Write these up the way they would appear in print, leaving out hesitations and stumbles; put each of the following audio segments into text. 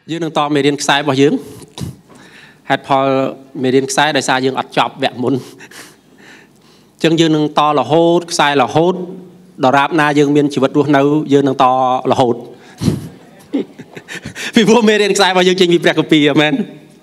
dương đang to mê điên sai bao dương hạt Paul mê điên sai đại sa dương ắt chọc vẹn muốn chân dương đang to là hốt sai là hốt đỏ rạp na dương miên chỉ vật ruột nấu dương đang to là hốt vì vua mê điên sai bao dương trên vì bẹt copy amen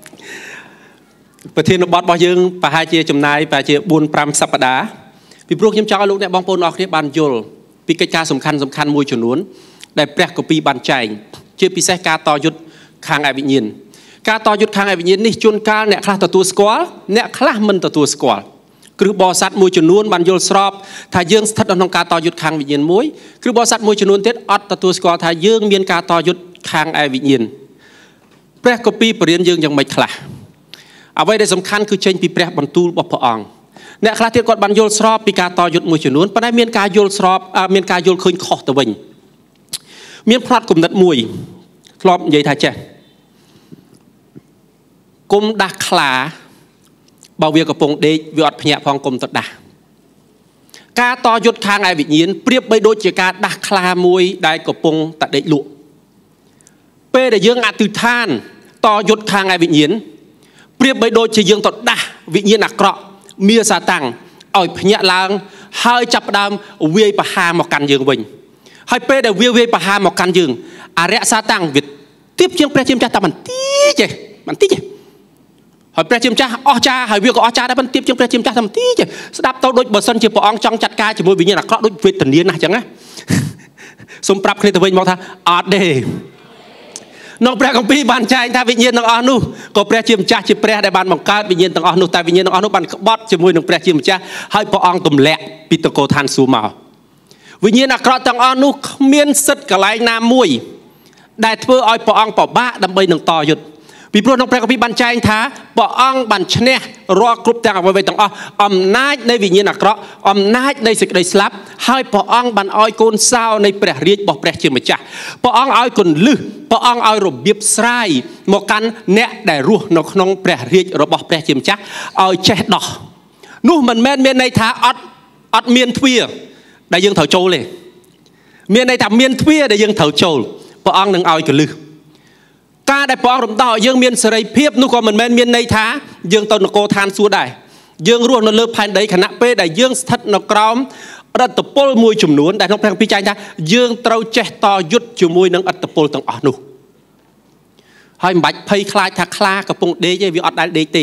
và thiên nó bọt bao dương và hai chia chùm này và chia buôn pram sắp đá vì vua nhâm cho lúc này bong pôn ở kia bàn dồn vì cái cha sầm khăn môi chuẩn uốn đại bẹt copy bàn chảy chưa bị xe ca to dứt khang ai bị nhìn ca to dứt khang ai bị nhìn ní chôn ca nẹt khlaตัวสกอลแนคลามันตัวสกอลคือบอสัตมวยจนวนบันยลสอบถ้ายื่งสถัดน้องกาต่อยุดคางวิญญาณมวยคือบอสัตมวยจนวนเท็ดอัดตัวสกอลถ้ายื่งเมียนกาต่อยุดคางไอวิญญาณแปรกปีเปลี่ยนยื่งยังไม่คลาเอาไว้ได้สำคัญคือเชนปีแปรบรรทุบพองเนี่ยคลาเทียกอดบันยลสอบปีกาต่อยุดมวยจนวนปนได้เมียนกายลสอบเมียนกายลคืนขอตะวิญเมียนพลัดกลุ่มนัดมวยครอบใหญ่ท่าเจกุมดักขลาบ่าวเวียกับปงเดชวิอดพญาพองกรมตัดดาการต่อยุดคางไอวิญญาณเปรียบไปโดยเจการดักคลามวยได้กับปงตัดเดชลุเป้ได้ยื่งอัตุท่านต่อยุดคางไอวิญญาณเปรียบไปโดยเจยื่งตัดดาวิญญาณนักเกราะเมียซาตังอ่อยพญาลางให้จับดำเวียปะหาหมอกกันยื่งวิญให้เป้ได้เวียปะหาหมอกกันยื่งอาเรซาตังวิดทิพย์เชียงเปรย์เชียงจ่าตามันตีเจมันตีเจหอยเปรย์ชิมจ้าอ๋อจ้าหอยวิวก็อ๋อจ้าได้บันทิพย์จังเปรย์ชิมจ้าทำตีจ้ะสดับเต้าโดยบทสันจีปองจังจัดการจีมวยวิญญาณเคราะห์โดยเวทเนียนนะจังนะสมปรับคณิตวิญญาณมองท่าอาเดน้องเปรย์ของพี่บานใจท่าวิญญาณน้องอ๋อนูก็เปรย์ชิมจ้าจีเปรย์ได้บานบังการวิญญาณน้องอ๋อนูแต่วิญญาณน้องอ๋อนูบันบอดจีมวยน้องเปรย์ชิมจ้าให้ปองตุ่มแหลกปิตโกทันซูมาวิญญาณเคราะห์น้องอ๋อนูเมียนสัตว์กระไรน้ำมวยได้เพื่อเอาปองปอบบ้าดำไปหนึ่งต่อหยุดปีโปรน้องเปรย์กับพี่บันใจท้าปอองบันชเนรอกรุบแต่งเอาไว้ต่างอมนาจในวิญญาณเคราะห์อมนาจในศึกในสลับให้ปอองบันอ้อยโกนเศร้าในเปรย์เรียกบอกเปรย์เชื่อมจ้าปอองอ้อยคนลือปอองอ้อยรบเบียบไส้หมอกันเนะได้รู้นกน้องเปรย์เรียกรบบอกเปรย์เชื่อมจ้าอ้อยเช็ดดอกนู่มันแม่นเมียนในท้าอัดเมียนทวีได้ยังเถาโจเลยเมียนในท้าเมียนทวีได้ยังเถาโจปอองหนึ่งอ้อยกันลือการได้ปองรำต่อยังเมียนเสรีเพียบนู่ก็เหมือนแมนเมียนในท้ายังตนโกทานสู้ได้ยังร่วงนเลือกภายในคณะเป้ได้ยังทัดนกรอมรัตโปลมวยจุ่มหนุนได้ทั้งแพงพิจัยท้ายังเต้าเจต่อยุดจุ่มมวยนังอัตโปลต่างอ่อนนู่ให้บัดเพย์คลายทักคลากับปงเดย์วิอดได้เดย์ตี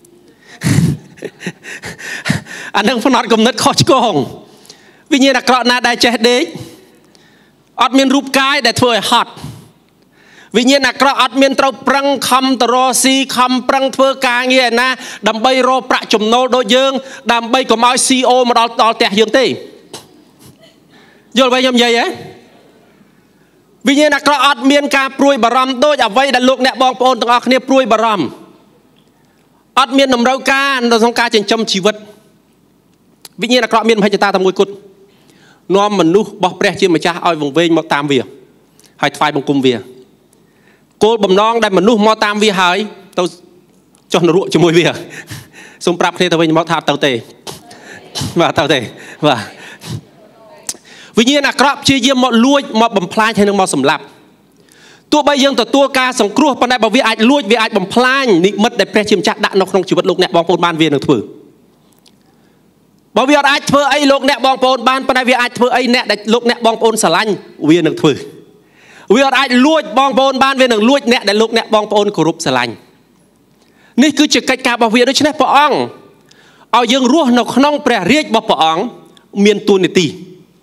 อันนั้นพนัดกำนัดข้อชกงวิญญาณกระนาได้เจเดย์อดเมียนรูปกายได้ถ้วยฮอตวิญญาณกระอัดเมียนเต้าปรังคำตรอซีคำปรังเพื่อกางเงี้ยนะดำใบรอประจุมโนโดยยืงดำใบก็มาซีโอมาดอลแต่ยืงตีโยนไปยำใหญ่วิญญาณกระอัดเมียนการปลุยบารมโดยเอาไว้ดันลูกเนี่ยบองปอนต่างอักเนี่ยปลุยบารมอัดเมียนนำเราการเราต้องการจะจำชีวิตวิญญาณกระเมียนให้จะตาทำมวยกุดน้อมมันนุบอกเปรย์เชื่อมาจ้าเอาวงเวงมาตามเวียให้ไฟบังกุมเวียโกลบำน้องได้มนุษย์มอตามวิหารตัวจนรุ่งจมวยเวียสมปรับเคลียร์ตัวเองมอทาเต่าเตะว่าเต่าเตะว่าวิญญาณนักรับเชี่ยเยี่ยมมอลุยมอบำพลายให้นึงมอสำลับตัวใบยังตัวการสังครัวปนได้บ่วิอาจลุยวิอาจบำพลายนิมิตได้เปรย์ชิมจักดักนกนงชีวิตลูกเนี่ยบองโปนบ้านเวียนหนึ่งถือบ่วิอาจเพื่อไอ้ลูกเนี่ยบองโปนบ้านปนได้วิอาจเพื่อไอ้เนี่ยได้ลูกเนี่ยบองโปนสลันเวียนหนึ่งถือวิอาจลุยบองปอนบ้านเวียนหนึ่งลุยเนี่ยได้ลูกเนี่ยบองปอนกรุบสลายนี่คือจุดการบ่าวเวียนด้วยใช่ไหมปองเอายังรั่วนกน้องแปรเรียกบ่ปองเมียนตูนิตี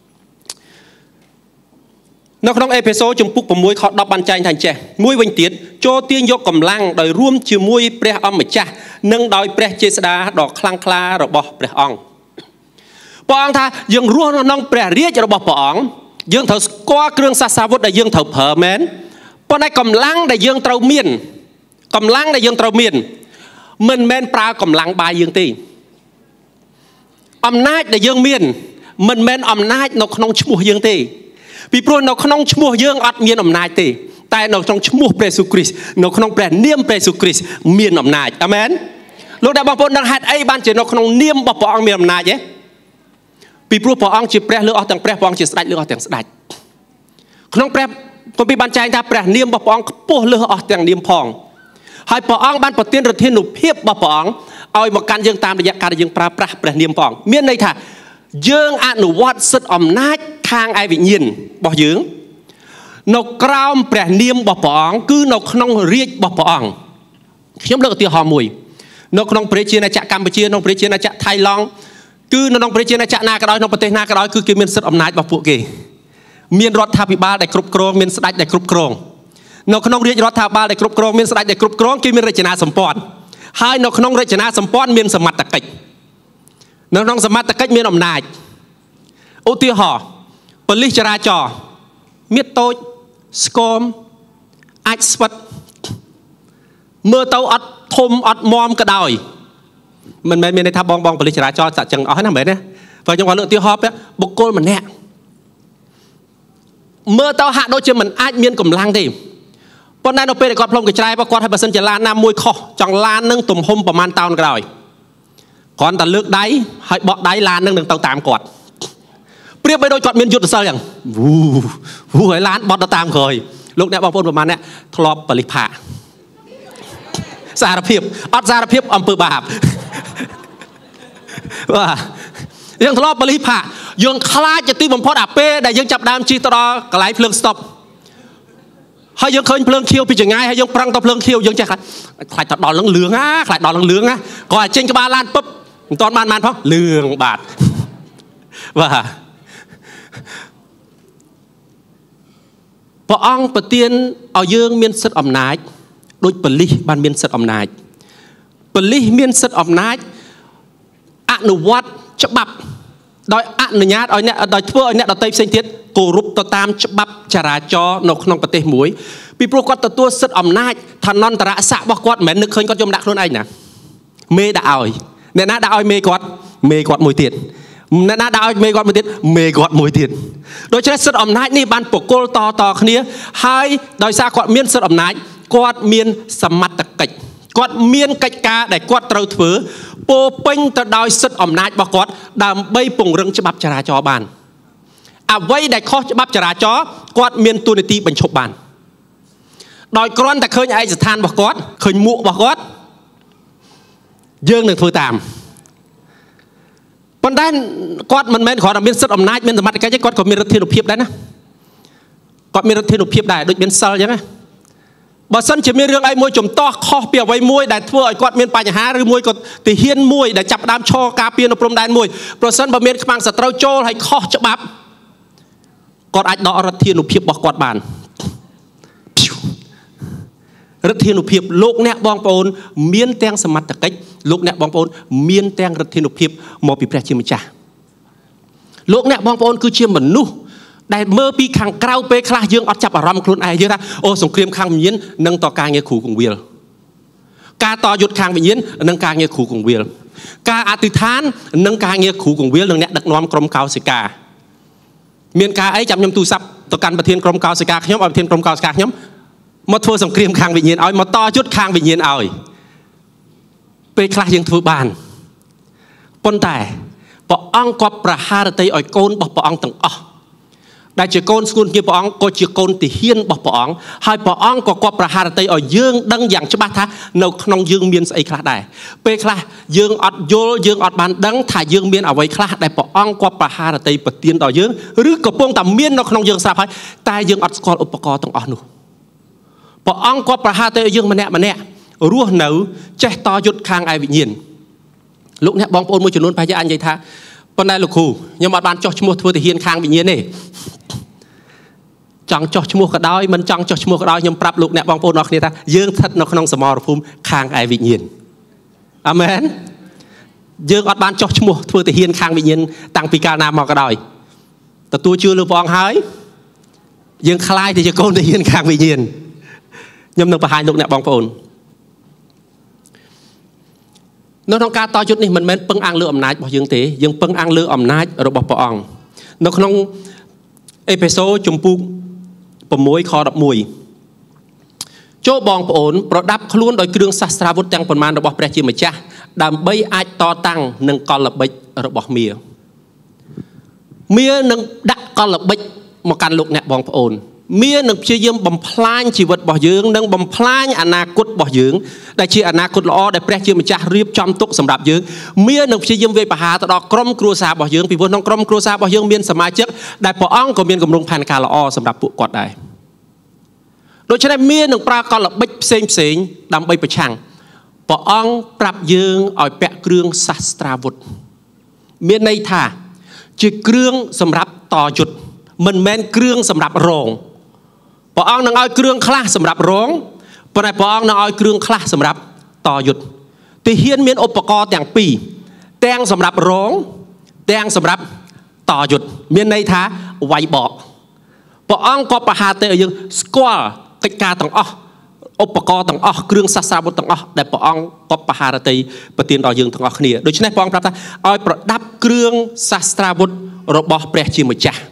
นกน้องเอเพโซจมปุกผมมวยเขาดับบันใจทันเจมวยวันเตียนโจเตียนยกกำลังโดยร่วมชื่อมวยแปรอมจ้านึ่งโดยแปรเจษดาดอกคลังคลาระบอบแปรองปองท่ายังรั่วนน้องแปรเรียกระบอบปองยังเถอะก้าเครื่องซาซาวุธได้ยังเถอะเผอแมนปนได้กำลังได้ยังเตาเมียนกำลังได้ยังเตาเมียนมันแมนปลากำลังบายยังตีอำนาจได้ยังเมียนมันแมนอำนาจนกน้องชั่วยังตีปีโปรนกน้องชั่วยังอัดเมียนอำนาจตีแต่นกน้องชั่วเปรสุคริสนกน้องแปรเนียมเปรสุคริสเมียนอำนาจอเมนลูกได้บางคนนักหัดไอ้บ้านเจนกน้องเนียมบ่ปองเมียนอำนาจเย้ปีโปรปองจีเปรเลือกออกแต่งเปรปองจีสไลด์เลือกออกแต่งสไลด์ขนมเปรគម្ពីរបានចែងថាព្រះនាមរបស់ព្រះអង្គខ្ពស់លើសអស់ទាំងនាមផងហើយព្រះអង្គបានប្រទានឫទ្ធានុភាពរបស់ព្រះអង្គឲ្យមកកាន់យើងតាមរយៈការដែលយើងប្រើប្រាស់ព្រះនាមព្រះអង្គមានន័យថាយើងអនុវត្តសិទ្ធិអំណាចខាងឯវិញ្ញាណរបស់យើងនៅក្រោមព្រះនាមរបស់ព្រះអង្គគឺនៅក្នុងរាជរបស់ព្រះអង្គខ្ញុំលើកឧទាហរណ៍មួយនៅក្នុងព្រះជាណាចក្រកម្ពុជាក្នុងព្រះជាណាចក្រថៃឡង់គឺនៅក្នុងព្រះជាណាចក្រណាក៏ដោយក្នុងប្រទេសណាក៏ដោយគឺគេមានសិទ្ធិអំណាចរបស់ពួកគេមានរដ្ឋាភិបាលដែលគ្រប់គ្រងមានស្ដេចដែលគ្រប់គ្រងនៅក្នុងរាជរដ្ឋាភិបាលដែលគ្រប់គ្រងមានស្ដេចដែលគ្រប់គ្រងគេមានរចនាសម្ព័ន្ធហើយនៅក្នុងរចនាសម្ព័ន្ធមានសមត្ថកិច្ចនៅក្នុងសមត្ថកិច្ចមានអំណាចឧទាហរណ៍ប៉ូលីសចរាចរណ៍មានតូចស្គមអាចស្វិតមើលទៅអត់ធំអត់មមក៏ដោយមិនមែនមានន័យថាបងប៉ូលីសចរាចរណ៍ចាក់ចឹងអស់ណាមែនទេព្រោះខ្ញុំគាត់លើកឧទាហរណ៍បុគ្គលម្នាក់មើលទៅហាក់ដូចជាមិនអាចមានកម្លាំងទេប៉ុន្តែនៅពេលដែលគាត់ផ្លុំកញ្ច្រែរបស់គាត់ហើយបើសិនជាឡានណាមួយខុសចង់ឡាននឹងទំហំប្រមាណតោនក៏ដោយគ្រាន់តែលើកដៃហើយបកដៃឡាននឹងទៅតាមគាត់ប្រៀបបីដូចគាត់មានយុទ្ធសាស្ត្រចឹងវូហើយឡានបត់ទៅតាមក្រោយលោកអ្នកបងប្អូនប្រហែលអ្នកធ្លាប់ប៉ូលីសផាកសារភាពអត់សារភាពអំពើបាបបាទយើងធ្លាប់ប៉ូលីសផាកយើងខ្លាចជាទីបំផុតអាពេលដែលយើងចាប់ដើមជិះទៅដល់កន្លែងភ្លើងស្តុបហើយយើងឃើញភ្លើងខៀវពីចង្ងាយហើយយើងប្រឹងទៅភ្លើងខៀវយើងចេះខ្លាចទៅដល់នឹងលឿងណាខ្លាចដល់នឹងលឿងណាក៏ឲ្យចេញក្បាលឡានពឹបមិនតាន់បានផងលឿងបាទបាទព្រះអង្គប្រទានឲ្យយើងមានសិទ្ធិអំណាចដូចប៉ូលីសបានមានសិទ្ធិអំណាចប៉ូលីសមានសិទ្ធិអំណាចអនុវត្តច្បាប់ដោយអនុញ្ញាតឲ្យអ្នកដោយធ្វើឲ្យអ្នកដទៃផ្សេងទៀតគោរពទៅតាមច្បាប់ចរាចរណ៍នៅក្នុងប្រទេសមួយពីព្រោះគាត់ទទួលសិទ្ធិអំណាចឋានន្តរស័ក្តិរបស់គាត់មិនមែននឹកឃើញគាត់យកដាក់ខ្លួនឯងណាមេដាក់ឲ្យអ្នកណាដាក់ឲ្យមេគាត់មួយទៀតអ្នកណាដាក់ឲ្យមេគាត់មួយទៀតមេគាត់មួយទៀតដូច្នេះសិទ្ធិអំណាចនេះបានបកគលតគ្នាហើយដោយសារគាត់មានសិទ្ធិអំណាចគាត់មានសមត្ថកិច្ចគាត់មានកិច្ចការដែលគាត់ត្រូវធ្វើពោពេញទៅដោយសិទ្ធិអំណាចរបស់គាត់ដើម្បីពង្រឹងច្បាប់ចរាចរណ៍បានអ្វីដែលខុសច្បាប់ចរាចរណ៍គាត់មានទូនាទីបញ្ឈប់បានដោយគ្រាន់តែឃើញឯកសណ្ឋានរបស់គាត់ឃើញមួករបស់គាត់យើងនឹងធ្វើតាមប៉ុន្តែគាត់មិនមែនគ្រាន់តែមានសិទ្ធិអំណាចមានសមត្ថកិច្ចទេគាត់ក៏មានឫទ្ធានុភាពដែរណាគាត់មានឫទ្ធានុភាពដែរដូចមានសិលអញ្ចឹងណាបើសិនជាមានរឿងអីមួយចំទាស់ខុសពីអ្វីមួយដែលធ្វើឲ្យគាត់មានបញ្ហាឬមួយក៏ទាហានមួយដែលចាប់ផ្ដើមឈរការពារនៅព្រំដែនមួយប្រសិនបើមានខ្មាំងសត្រូវចូលហើយខុសច្បាប់គាត់អាចដកឫទ្ធានុភាពរបស់គាត់បានឫទ្ធានុភាពលោកអ្នកបងប្អូនមានទាំងសមត្ថកិច្ចលោកអ្នកបងប្អូនមានទាំងឫទ្ធានុភាពមកពីព្រះជាម្ចាស់លោកអ្នកបងប្អូនគឺជាមនុស្សដែលមើលពីខាងក្រៅពេលខ្លះយើងអត់ចាប់អារម្មណ៍ខ្លួនឯងយើងថាអូសង្គ្រាមខាងវិញ្ញាណនិងតការងារគ្រូកងវិលការតយុទ្ធខាងវិញ្ញាណនិងការងារគ្រូកងវិលការអធិដ្ឋាននិងការងារគ្រូកងវិលនិងអ្នកដឹកនាំក្រុមកោសិកាមានការអីចាំខ្ញុំទូរស័ព្ទទៅកាន់ប្រធានក្រុមកោសិកាខ្ញុំឲ្យប្រធានក្រុមកោសិកាខ្ញុំមកធ្វើសង្គ្រាមខាងវិញ្ញាណឲ្យមកតយុទ្ធខាងវិញ្ញាណឲ្យពេលខ្លះយើងធ្វើបានប៉ុន្តែព្រះអង្គក៏ប្រហារតីឲ្យកូនរបស់ព្រះអង្គទាំងអស់ដែលជាកូនស្គូនជាព្រះអង្គក៏ជាកូនទាហានរបស់ព្រះអង្គហើយព្រះអង្គក៏គាត់ប្រហារតីឲ្យយើងដឹងយ៉ាងច្បាស់ថានៅក្នុងយើងមានស្អីខ្លះដែរពេលខ្លះយើងអត់យល់យើងអត់បានដឹងថាយើងមានអ្វីខ្លះដែលព្រះអង្គគាត់ប្រហារតីប្រទានដល់យើងឬកំពុងតែមាននៅក្នុងយើងស្រាប់ហើយតែយើងអត់ស្គាល់ឧបករណ៍ទាំងអស់នោះព្រះអង្គគាត់ប្រហារតីឲ្យយើងម្នាក់រស់នៅចេះតយុទ្ធខាងឯវិញ្ញាណលោកអ្នកបងប្អូនមួយចំនួនប្រហែលជាអាចនិយាយថាប៉ុន្តែលោកគ្រូខ្ញុំអត់បានចោះឈ្មោះធ្វើទាហានខាងវិញ្ញាណទេចង់ចោះឈ្មោះក៏ដោយមិនចង់ចោះឈ្មោះក៏ដោយខ្ញុំប្រាប់លោកអ្នកបងប្អូនអរគ្នាថាយើងស្ថិតនៅក្នុងសមរភូមិខាងឯវិញ្ញាណអាមែនយើងអត់បានចោះឈ្មោះធ្វើទាហានខាងវិញ្ញាណតាំងពីកាលណាមកក៏ដោយទទួលជឿលើព្រះអង្គហើយយើងខ្លាយទៅជាកូនទាហានខាងវិញ្ញាណខ្ញុំនឹងបង្ហាញលោកអ្នកបងប្អូននៅក្នុងការតយុទ្ធនេះមិនមែនពឹងអាំងលើអំណាចរបស់យើងទេយើងពឹងអាំងលើអំណាចរបស់ព្រះអង្គនៅក្នុងអេផេសូជំពូក6ខ11ចូលបងប្អូនប្រដាប់ខ្លួនដោយគ្រឿងសាស្ត្រាវុធទាំងប៉ុន្មានរបស់ព្រះជាម្ចាស់ដើម្បីអាចតតាំងនឹងកលល្បិចរបស់មានឹងដាក់កលល្បិចមកកាន់លោកអ្នកបងប្អូនមាននឹងព្យាយាមបំផ្លាញជីវិតរបស់យើងនិងបំផ្លាញអនាគតរបស់យើងដែលជាអនាគតល្អដែលព្រះជាម្ចាស់រៀបចំទុកសម្រាប់យើងមាននឹងព្យាយាមវាយប្រហារទៅដល់ក្រុមគ្រួសាររបស់យើងពីព្រោះក្នុងក្រុមគ្រួសាររបស់យើងមានសមាជិកដែលព្រះអង្គក៏មានគម្រោងផែនការល្អសម្រាប់ពួកគាត់ដែរដូច្នេះមាននឹងប្រើកលល្បិចផ្សេងដើម្បីប្រឆាំងព្រះអង្គប្រាប់យើងឲ្យពាក់គ្រឿងសាស្ត្រាវុធមានន័យថាជាគ្រឿងសម្រាប់តយុទ្ធមិនមែនគ្រឿងសម្រាប់រងព្រះអង្គនឹងឲ្យគ្រឿងខ្លះសម្រាប់រងប៉ុន្តែព្រះអង្គនឹងឲ្យគ្រឿងខ្លះសម្រាប់តយុទ្ធទាហានមានឧបករណ៍ទាំងពីរទាំងសម្រាប់រងទាំងសម្រាប់តយុទ្ធមានន័យថាវាយបកព្រះអង្គក៏ប្រហារទៅឲ្យយើងស្គាល់កិច្ចការទាំងអស់ឧបករណ៍ទាំងអស់គ្រឿងសាស្ត្រាវុធទាំងអស់ដែលព្រះអង្គក៏ប្រហារទៅប្រទានដល់យើងទាំងអស់គ្នាដូច្នេះព្រះអង្គប្រាប់ថាឲ្យប្រដាប់គ្រឿងសាស្ត្រាវុធរបស់ព្រះជាម្ចាស់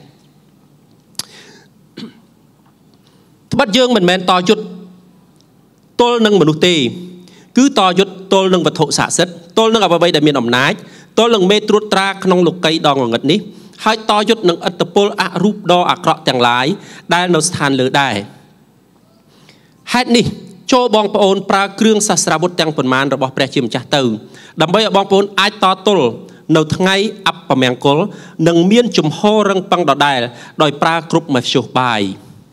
ត្បិតយើងមិនមែនតយុទ្ធទល់នឹងមនុស្សទេគឺតយុទ្ធទល់នឹងវត្ថុស័ក្តិសិទ្ធិទល់នឹងអ្វីដែលមានអំណាចទល់នឹងមេត្រួតត្រាក្នុងលោកីដ៏ងងឹតនេះហើយតយុទ្ធនឹងឥទ្ធិពលអរូបដ៏អាក្រក់ទាំងឡាយដែលនៅស្ថានលើដែរហេតុនេះចូលបងប្អូនប្រើគ្រឿងសាស្ត្រាវុធទាំងប៉ុន្មានរបស់ព្រះជាម្ចាស់ទៅដើម្បីឲ្យបងប្អូនអាចតទល់នៅថ្ងៃអបមង្គលនិងមានជំហររឹងប៉ឹងដដែលដោយប្រើគ្រប់មធ្យោបាយ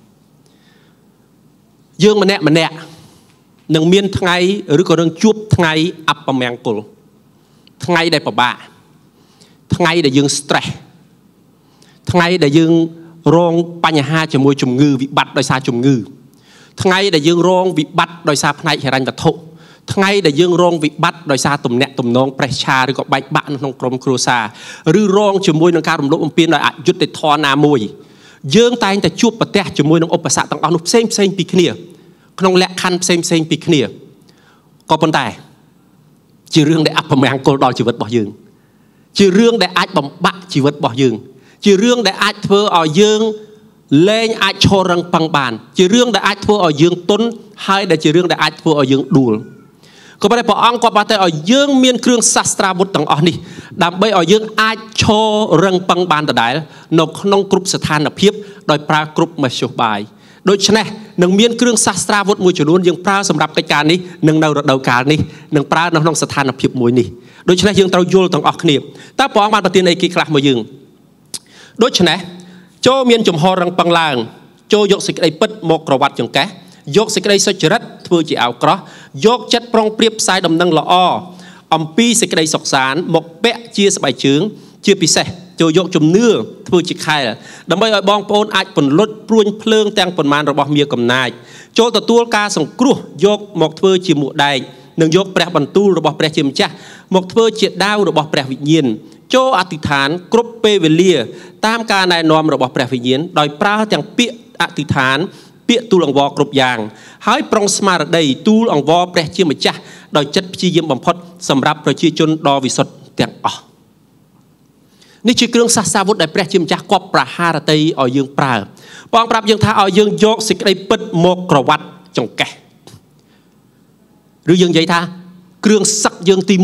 យើងម្នាក់នឹងមានថ្ងៃឬក៏នឹងជួបថ្ងៃអបមង្គលថ្ងៃដែលពិបាកថ្ងៃដែលយើង stress ថ្ងៃដែលយើងរងបញ្ហាជាមួយជំងឺវិបត្តិដោយសារជំងឺថ្ងៃដែលយើងរងវិបត្តិដោយសារផ្នែកហិរញ្ញវត្ថុថ្ងៃដែលយើងរងវិបត្តិដោយសារទំនាក់ទំនងប្រេះឆាឬក៏បែកបាក់នៅក្នុងក្រុមគ្រួសារឬរងជាមួយនឹងការរំលោភបំពានដោយអយុត្តិធម៌ណាមួយយើងតែងតែជួបប្រទះជាមួយនឹងឧបសគ្គទាំងអស់នោះផ្សេងពីគ្នាក្នុងលក្ខខណ្ឌផ្សេងពីគ្នាក៏ប៉ុន្តែជារឿងដែលអពមង្គលដល់ជីវិតរបស់យើងជារឿងដែលអាចបំបាក់ជីវិតរបស់យើងជារឿងដែលអាចធ្វើឲ្យយើងលែងអាចឈររឹងប៉ឹងបានជារឿងដែលអាចធ្វើឲ្យយើងទន់ហើយដែលជារឿងដែលអាចធ្វើឲ្យយើងដួលក៏ប៉ុន្តែព្រះអង្គក៏បានតែឲ្យយើងមានគ្រឿងសាស្ត្រាវុធទាំងអស់នេះដើម្បីឲ្យយើងអាចឈររឹងប៉ឹងបានដដែលនៅក្នុងគ្រប់ស្ថានភាពដោយប្រើគ្រប់មធ្យោបាយដូច្នេះនឹងមានគ្រឿងសាស្ត្រាវុធមួយចំនួនយើងប្រើសម្រាប់កិច្ចការនេះនឹងនៅរដូវកាលនេះនឹងប្រើនៅក្នុងស្ថានភាពមួយនេះដូច្នេះយើងត្រូវយល់ទាំងអស់គ្នាតើព្រះអង្គបានប្រទានអីគេខ្លះមកយើងដូច្នេះចូលមានចំហររឹងប៉ឹងឡើងចូលយកសេចក្តីពិតមកក្រវ៉ាត់ចង្កេះយកសេចក្តីសុចរិតធ្វើជាអាវក្រោះយកចិត្តប្រុងប្រៀបផ្សាយដំណឹងល្អអំពីសេចក្តីសុខសាន្តមកពាក់ជាស្បែកជើងជាពិសេសចូលយកជំនឿធ្វើជាខែលដើម្បីឲ្យបងប្អូនអាចពន្លត់ព្រួញភ្លើងទាំងប៉ុន្មានរបស់មារកំណាចចូលទទួលការសង្គ្រោះយកមកធ្វើជាមួកដែកនិងយកព្រះបន្ទូលរបស់ព្រះជាម្ចាស់មកធ្វើជាដាវរបស់ព្រះវិញ្ញាណចូលអធិដ្ឋានគ្រប់ពេលវេលាតាមការណែនាំរបស់ព្រះវិញ្ញាណដោយប្រើទាំងពាក្យអធិដ្ឋានពាក្យទូលអង្វរគ្រប់យ៉ាងហើយប្រុងស្មារតីទូលអង្វរព្រះជាម្ចាស់ដោយចិត្តព្យាយាមបំផុតសម្រាប់ប្រជាជនដ៏វិសុទ្ធទាំងអស់នេះជាគ្រឿងសាស្ត្រាវុធដែលព្រះជាម្ចាស់គប់ប្រហារតីឲ្យយើងប្រើព្រះអង្គប្រាប់យើងថាឲ្យយើងយកសេចក្តីពិតមកក្រវ៉ាត់ចង្កេះឬយើងនិយាយថាគ្រឿងសឹកយើងទី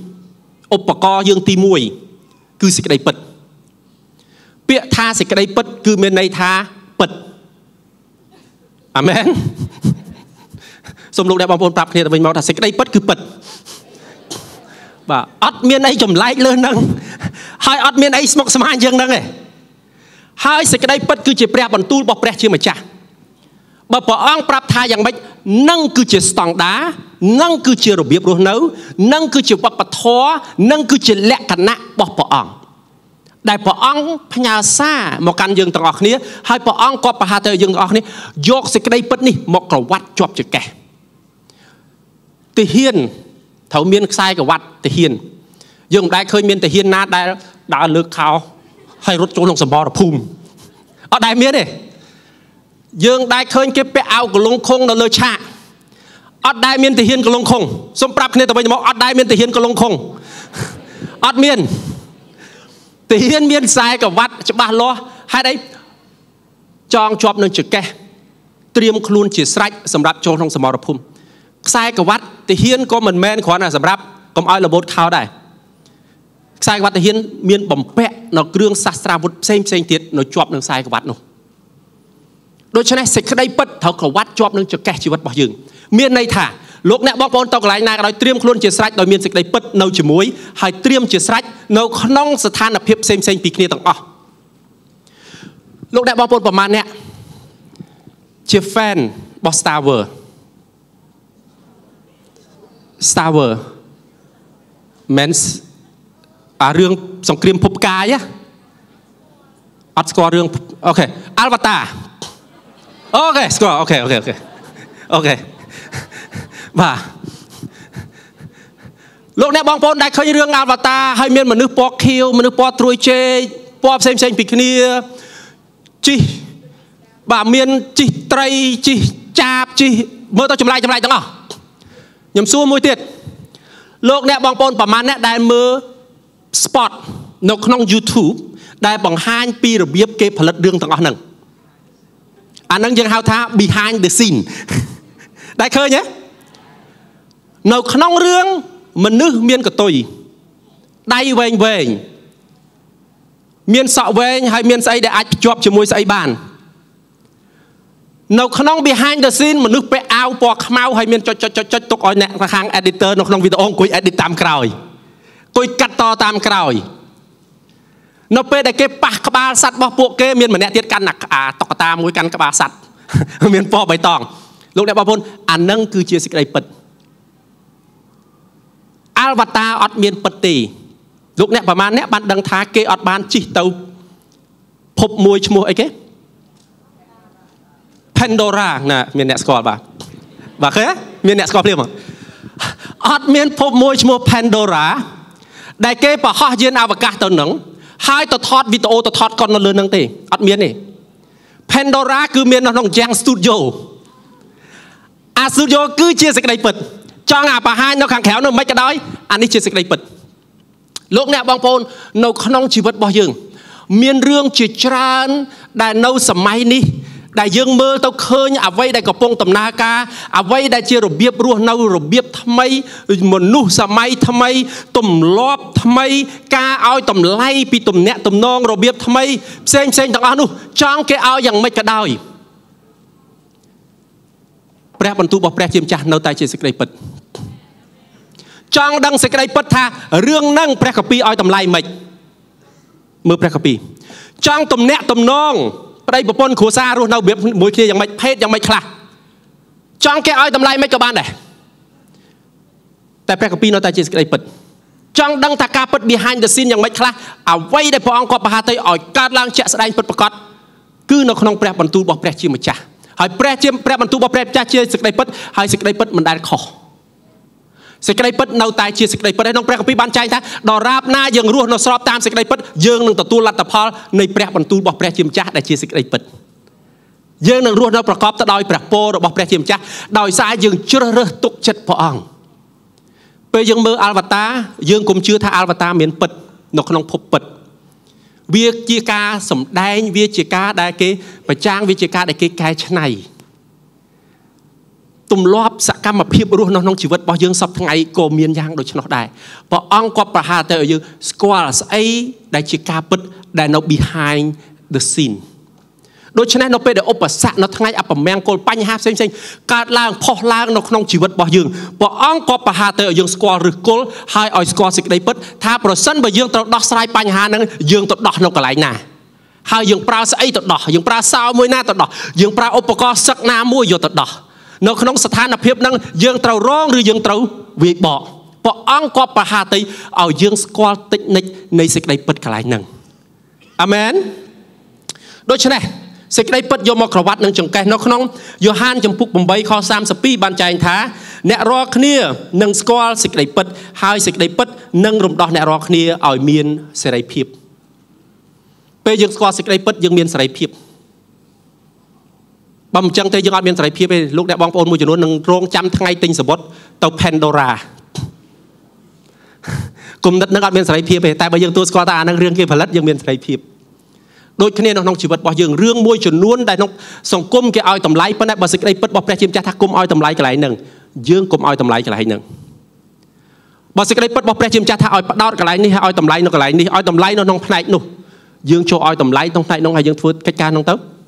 1ឧបករណ៍យើងទី1គឺសេចក្តីពិតពាក្យថាសេចក្តីពិតគឺមានន័យថាពិតអាមែនសូមលោកអ្នកបងប្អូនប្រាប់គ្នាទៅវិញមកថាសេចក្តីពិតគឺពិតបាទអត់មានអីចម្លែកលើនឹងហើយអត់មានអីស្មុគស្មាញជាងហ្នឹងទេហើយសេចក្តីពិតគឺជាព្រះបន្ទូលរបស់ព្រះជាម្ចាស់បើព្រះអង្គប្រាប់ថាយ៉ាងម៉េចនឹងគឺជាស្តង់ដារនឹងគឺជារបៀបរស់នៅនឹងគឺជាវប្បធម៌នឹងគឺជាលក្ខណៈរបស់ព្រះអង្គដែលព្រះអង្គផ្ញើសារមកកាន់យើងទាំងអស់គ្នាហើយព្រះអង្គក៏ប្រហារទៅយើងទាំងអស់គ្នាយកសេចក្តីពិតនេះមកក្រវ៉ាត់ជាប់ចង្កេះទាហានត្រូវមានខ្សែក្រវ៉ាត់ទាហានយើងមិនដែលឃើញមានទាហានណាដែលដើរលើកខោហើយរត់ចូលក្នុងសម្បរភូមិអត់ដែលមានទេយើងដែលឃើញគេពាក់អាវកលុងខុងនៅលើឆាកអត់ដែលមានទាហានកលុងខុងសូមប្រាប់គ្នាទៅវិញមកអត់ដែលមានទាហានកលុងខុងអត់មានទាហានមានខ្សែក្រវ៉ាត់ច្បាស់លាស់ហេតុអីចងជាប់នឹងចង្កេះត្រៀមខ្លួនជាស្រេចសម្រាប់ចូលក្នុងសមរភូមិខ្សែក្រវ៉ាត់ទាហានក៏មិនមែនគ្រាន់តែសម្រាប់កុំឲ្យរបូតខោដែរខ្សែក្រវ៉ាត់ទាហានមានបំពាក់នៅគ្រឿងសាស្ត្រាវុធផ្សេងទៀតនៅជាប់នឹងខ្សែក្រវ៉ាត់នោះដូច្នេះសេចក្តីពិតត្រូវក្រវ៉ាត់ជាប់នឹងចង្កេះជីវិតរបស់យើងមានន័យថាលោកអ្នកបងប្អូនទៅកន្លែងណាក៏ដោយត្រៀមខ្លួនជាស្រេចដោយមានសេចក្តីពិតនៅជាមួយហើយត្រៀមជាស្រេចនៅក្នុងស្ថានភាពផ្សេងៗពីគ្នាទាំងអស់លោកអ្នកបងប្អូនប្រមាណអ្នកជា fan របស់ Star Wars មែនរឿងសង្គ្រាមភពផ្កាយអត់ស្គាល់រឿងអូខេ Avatar អូខេស្គាល់អូខេបាទលោកអ្នកបងប្អូនដែលឃើញរឿង Avatar ហើយមានមនុស្សពណ៌ខៀវមនុស្សពណ៌ត្រួយចេកពណ៌ផ្សេងពីគ្នាជីបាទមានជីត្រីជីចាបជីមើលទៅចម្លែកទាំងអស់ខ្ញុំសួរមួយទៀតលោកអ្នកបងប្អូនប្រមាណអ្នកដែលមើល spot នៅក្នុង YouTube ដែលបង្ហាញពីរបៀបគេផលិតរឿងទាំងអស់ហ្នឹងអាហ្នឹងយើងហៅថា behind the scene ដែលឃើញទេនៅក្នុងរឿងមនុស្សមានកតុយដៃវែងមានសក់វែងហើយមានស្អីដែលអាចភ្ជាប់ជាមួយស្អីបាននៅក្នុង behind the scene មនុស្សពាក់អាវពណ៌ខ្មៅហើយមានចុចទុកឲ្យអ្នកខាង editor នៅក្នុងវីដេអូអង្គុយ edit តាមក្រោយអង្គុយកាត់តតាមក្រោយនៅពេលដែលគេប៉ះក្បាលសัตว์របស់ពួកគេមានម្នាក់ទៀតកាន់តុក្កតាមួយកាន់ក្បាលសัตว์មានពណ៌បៃតងលោកអ្នកបងប្អូនអានឹងគឺជាសេចក្តីពិត Avatar អត់មានពិតទេលោកអ្នកប្រមាណអ្នកបានដឹងថាគេអត់បានជិះទៅភពមួយឈ្មោះអីគេ Pandora ណាមានអ្នកស្គាល់បាទឃើញមានអ្នកស្គាល់ភ្លាមអត់មានភពមួយឈ្មោះ Pandora ដែលគេប្រហោះយានអវកាសទៅនឹងហើយទៅថតវីដេអូទៅថតកុននៅលើនឹងទេអត់មានទេ Pandora គឺមាននៅក្នុង Yang Studio Studio គឺជាសេចក្តីពិតចង់បង្ហាញនៅខាងក្រៅនោះមិនក៏ដោយអានេះជាសេចក្តីពិតលោកអ្នកបងប្អូននៅក្នុងជីវិតរបស់យើងមានរឿងជាច្រើនដែលនៅសម័យនេះដែលយើងមើលទៅឃើញអ្វីដែលកំពុងដំណើរការអ្វីដែលជារបៀបរស់នៅរបៀបថ្មីមនុស្សសម័យថ្មីទម្លាប់ថ្មីការឲ្យតម្លៃពីទំនាក់ទំនងរបៀបថ្មីផ្សេងទាំងអស់នោះចង់គេឲ្យយ៉ាងម៉េចក៏ដោយព្រះបន្ទូលរបស់ព្រះជាម្ចាស់នៅតែជាសេចក្តីពិតចង់ដឹងសេចក្តីពិតថារឿងហ្នឹងព្រះកាពីឲ្យតម្លៃម៉េចមើលព្រះកាពីចង់ទំនាក់ទំនងប្តីប្រពន្ធគ្រួសាររស់នៅមួយគ្នាយ៉ាងម៉េចភេទយ៉ាងម៉េចខ្លះចង់គេឲ្យតម្លៃម៉េចក៏បានដែរតែព្រះកាពីនៅតែជាសេចក្តីពិតចង់ដឹងថាការពិត behind the scene យ៉ាងម៉េចខ្លះអ្វីដែលព្រះអង្គគាត់ប្រហាទៅឲ្យកើតឡើងជាក់ស្ដែងពិតប្រាកដគឺនៅក្នុងព្រះបន្ទូលរបស់ព្រះជាម្ចាស់ហើយព្រះបន្ទូលរបស់ព្រះម្ចាស់ជាសេចក្តីពិតហើយសេចក្តីពិតមិនដែលខុសសេចក្តីពិតនៅតែជាសេចក្តីពិតក្នុងព្រះគម្ពីរបានចែងថាដរាបណាយើងរស់នៅស្របតាមសេចក្តីពិតយើងនឹងទទួលលទ្ធផលនៃព្រះបន្ទូលរបស់ព្រះជាម្ចាស់ដែលជាសេចក្តីពិតយើងនឹងរស់នៅប្រកបទៅដោយព្រះពររបស់ព្រះជាម្ចាស់ដោយសារយើងជ្រើសរើសទុកចិត្តព្រះអង្គពេលយើងមើល Avatar យើងកុំជឿថា Avatar មានពិតនៅក្នុងភពពិតវាជាការសម្ដែងវាជាការដែលគេប្រចាំងវាជាការដែលគេកែច្នៃទម្លាប់សកម្មភាពរស់នៅក្នុងជីវិតរបស់យើងសពថ្ងៃក៏មានយ៉ាងដូច្នោះដែរព្រះអង្គគាត់ប្រហារទៅឲ្យយើងស្គាល់ស្អីដែលជាការពិតដែលនៅ behind the scene ដូច្នេះនៅពេលដែលឧបសគ្គនៅថ្ងៃអពមង្គលបញ្ហាផ្សេងកើតឡើងផុសឡើងនៅក្នុងជីវិតរបស់យើងព្រះអង្គក៏ប្រហារទៅឲ្យយើងស្គាល់ឫសគល់ហើយឲ្យស្គាល់សេចក្តីពិតថាប្រសិនបើយើងត្រូវដោះស្រាយបញ្ហាហ្នឹងយើងទៅដោះនៅកន្លែងណាហើយយើងប្រើស្អីទៅដោះយើងប្រើសោមួយណាទៅដោះយើងប្រើឧបករណ៍សឹកណាមួយយកទៅដោះនៅក្នុងស្ថានភាពហ្នឹងយើងត្រូវរងឬយើងត្រូវវាយបកព្រះអង្គក៏ប្រហារទៅឲ្យយើងស្គាល់តិចនិចនៃសេចក្តីពិតកន្លែងហ្នឹងអាមែនដូច្នេះសេចក្តីពិតយកមកក្រវ៉ាត់នឹងចង្កេះនៅក្នុងយ៉ូហានចំពុក8ខ32បានចែងថាអ្នករាល់គ្នានឹងស្គាល់សេចក្តីពិតហើយសេចក្តីពិតនឹងរំដោះអ្នករាល់គ្នាឲ្យមានសេរីភាពពេលយើងស្គាល់សេចក្តីពិតយើងមានសេរីភាពបើមិនចឹងទេយើងអត់មានសេរីភាពទេលោកអ្នកបងប្អូនមួយចំនួននឹងរងចាំថ្ងៃទិញសបុតទៅ Pandora គុំនិតនឹងអត់មានសេរីភាពទេតែបើយើងទទួលស្គាល់ថាអានឹងរឿងគេផលិតយើងមានសេរីភាពដូចគ្នានៅក្នុងជីវិតរបស់យើងរឿងមួយចំនួនដែលក្នុងសង្គមគេឲ្យតម្លៃប៉ុន្តែបើសេចក្តីពិតរបស់ព្រះជាម្ចាស់ថាគុំឲ្យតម្លៃកន្លែងហ្នឹងយើងគុំឲ្យតម្លៃកន្លែងហ្នឹងបើសេចក្តីពិតរបស់ព្រះជាម្ចាស់ថាឲ្យផ្ដោតកន្លែងនេះឲ្យតម្លៃនៅកន្លែងនេះឲ្យតម្លៃនៅក្នុងផ្នែកនោះយើងចូលឲ្យតម្លៃក្នុងផ្នែកនោះហើយយើងធ្វើកិច្ចការនោះទៅ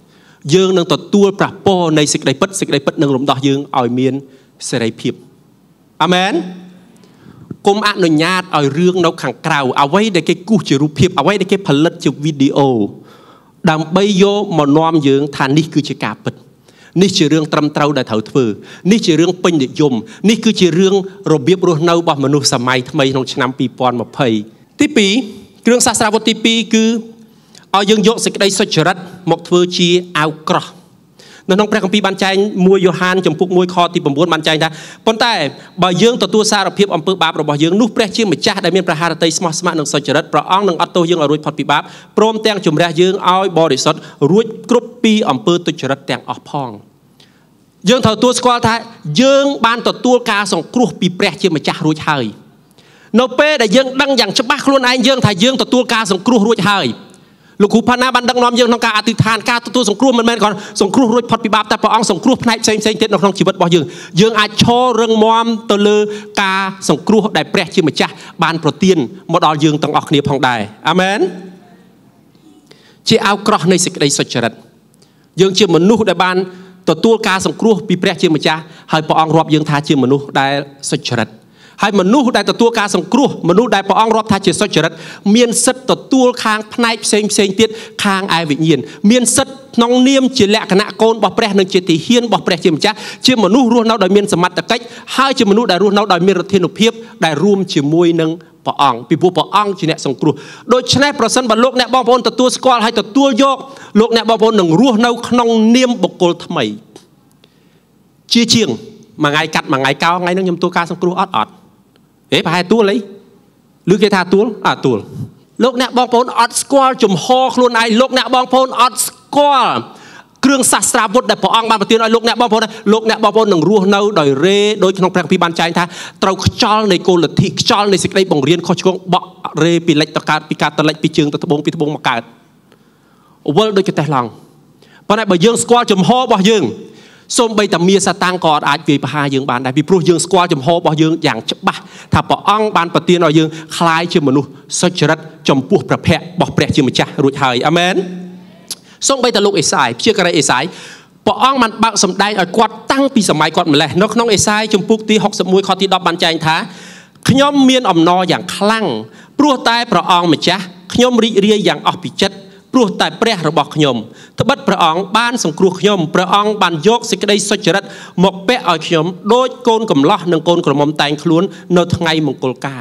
យើងនឹងទទួលប្រពរនៃសេចក្តីពិតនឹងរំដោះយើងឲ្យមានសេរីភាពអាមែនគុំអនុញ្ញាតឲ្យរឿងនៅខាងក្រៅអ្វីដែលគេគូសជារូបភាពអ្វីដែលគេផលិតជាវីដេអូដើម្បីយកមកនាំយើងថានេះគឺជាការពិតនេះជារឿងត្រឹមត្រូវដែលត្រូវធ្វើនេះជារឿងពេញនិយមនេះគឺជារឿងរបៀបរស់នៅរបស់មនុស្សសម័យថ្មីក្នុងឆ្នាំ2020ទី2គ្រឿងសាស្ត្រាវុធទី2គឺឲ្យយើងយកសេចក្តីសុចរិតមកធ្វើជាអាវក្រោះនៅក្នុងព្រះគម្ពីរបានចែង1យ៉ូហានចំពុក1ខទី9បានចែងថាប៉ុន្តែបើយើងទទួលសារភាពអំពើបាបរបស់យើងនោះព្រះជាម្ចាស់ដែលមានព្រះハរតីស្មោះស្ម័គ្រនិងសុចរិតព្រះអង្គនឹងអត់ទោសយើងឲ្យរួចផុតពីបាបព្រមទាំងជំរះយើងឲ្យបរិសុទ្ធរួចគ្រប់ពីអំពើទុច្ចរិតទាំងអស់ផងយើងត្រូវទទួលស្គាល់ថាយើងបានទទួលការសង្គ្រោះពីព្រះជាម្ចាស់រួចហើយនៅពេលដែលយើងដឹងយ៉ាងច្បាស់ខ្លួនឯងយើងថាយើងទទួលការសង្គ្រោះរួចហើយលោកគ្រូផាណាបានដឹកនាំយើងក្នុងការអធិដ្ឋានការទទួលសង្គ្រោះមិនមែនគ្រាន់សង្គ្រោះរួចផុតពីបាបតែព្រះអង្គសង្គ្រោះផ្នែកផ្សេងៗទៀតនៅក្នុងជីវិតរបស់យើងអាចឈររឹងមាំទៅលើការសង្គ្រោះដែលព្រះជាម្ចាស់បានប្រទានមកដល់យើងទាំងអស់គ្នាផងដែរអាមែនជាអាវក្រោះនៃសេចក្តីសុចរិតយើងជាមនុស្សដែលបានទទួលការសង្គ្រោះពីព្រះជាម្ចាស់ហើយព្រះអង្គរាប់យើងថាជាមនុស្សដែលសុចរិតហើយមនុស្សដែលទទួលការសង្គ្រោះមនុស្សដែលព្រះអង្គរាប់ថាជាសុចរិតមានសិទ្ធិទទួលខាងផ្នែកផ្សេងទៀតខាងឯវិញ្ញាណមានសិទ្ធិក្នុងនាមជាលក្ខណៈកូនរបស់ព្រះនិងជាទាហានរបស់ព្រះជាម្ចាស់ជាមនុស្សរស់នៅដោយមានសមត្ថកិច្ចហើយជាមនុស្សដែលរស់នៅដោយមានឫទ្ធានុភាពដែលរួមជាមួយនឹងព្រះអង្គពីព្រោះព្រះអង្គជាអ្នកសង្គ្រោះដូច្នេះប្រសិនបើលោកអ្នកបងប្អូនទទួលស្គាល់ហើយទទួលយកលោកអ្នកបងប្អូននឹងរស់នៅក្នុងនាមបុគ្គលថ្មីជាងមួយថ្ងៃកាត់មួយថ្ងៃកោថ្ងៃហ្នឹងខ្ញុំទទួលការសង្គ្រោះអត់ប្រហែលទួលអីឬគេថាទួលទួលលោកអ្នកបងប្អូនអត់ស្គាល់ជំហរខ្លួនឯងលោកអ្នកបងប្អូនអត់ស្គាល់គ្រឿងសាស្ត្រាវុធដែលព្រះអង្គបានប្រទានឲ្យលោកអ្នកបងប្អូននឹងរស់នៅដោយរេដោយក្នុងព្រះគម្ពីរបានចែងថាត្រូវខ្យល់នៃគោលលទ្ធិខ្យល់នៃសេចក្តីបង្រៀនខុសឆ្គងបក់រេពីលិចទៅកើតពីកើតទៅលិចពីជើងទៅត្បូងពីត្បូងមកកើតវល់ដូចកតេះឡង់ប៉ុន្តែបើយើងស្គាល់ជំហររបស់យើងសូម្បីតែមាសាតាំងក៏អាចវាយប្រហារយើងបានដែរពីព្រោះយើងស្គាល់ចំហរបស់យើងយ៉ាងច្បាស់ថាព្រះអង្គបានប្រទានឲ្យយើងคล้ายជាមនុស្សសុចរិតចំពោះព្រះភ័ក្ត្ររបស់ព្រះជាម្ចាស់រួចហើយអាមែនសូម្បីតែលោកអេសាយព្យាការីអេសាយព្រះអង្គបានបើកសម្ដែងឲ្យគាត់តាំងពីសម័យគាត់ម្លេះនៅក្នុងអេសាយចំពុកទី61ខទី10បានចែងថាខ្ញុំមានអំណរយ៉ាងខ្លាំងព្រោះតែព្រះអង្គម្ចាស់ខ្ញុំរីករាយយ៉ាងអស់ពីចិត្តព្រោះតែព្រះរបស់ខ្ញុំត្បិតព្រះអង្គបានសង្គ្រោះខ្ញុំព្រះអង្គបានយកសេចក្តីសុចរិតមកពាក់ឲ្យខ្ញុំដូចកូនកំឡោះនិងកូនក្រមុំតែងខ្លួននៅថ្ងៃមង្គលការ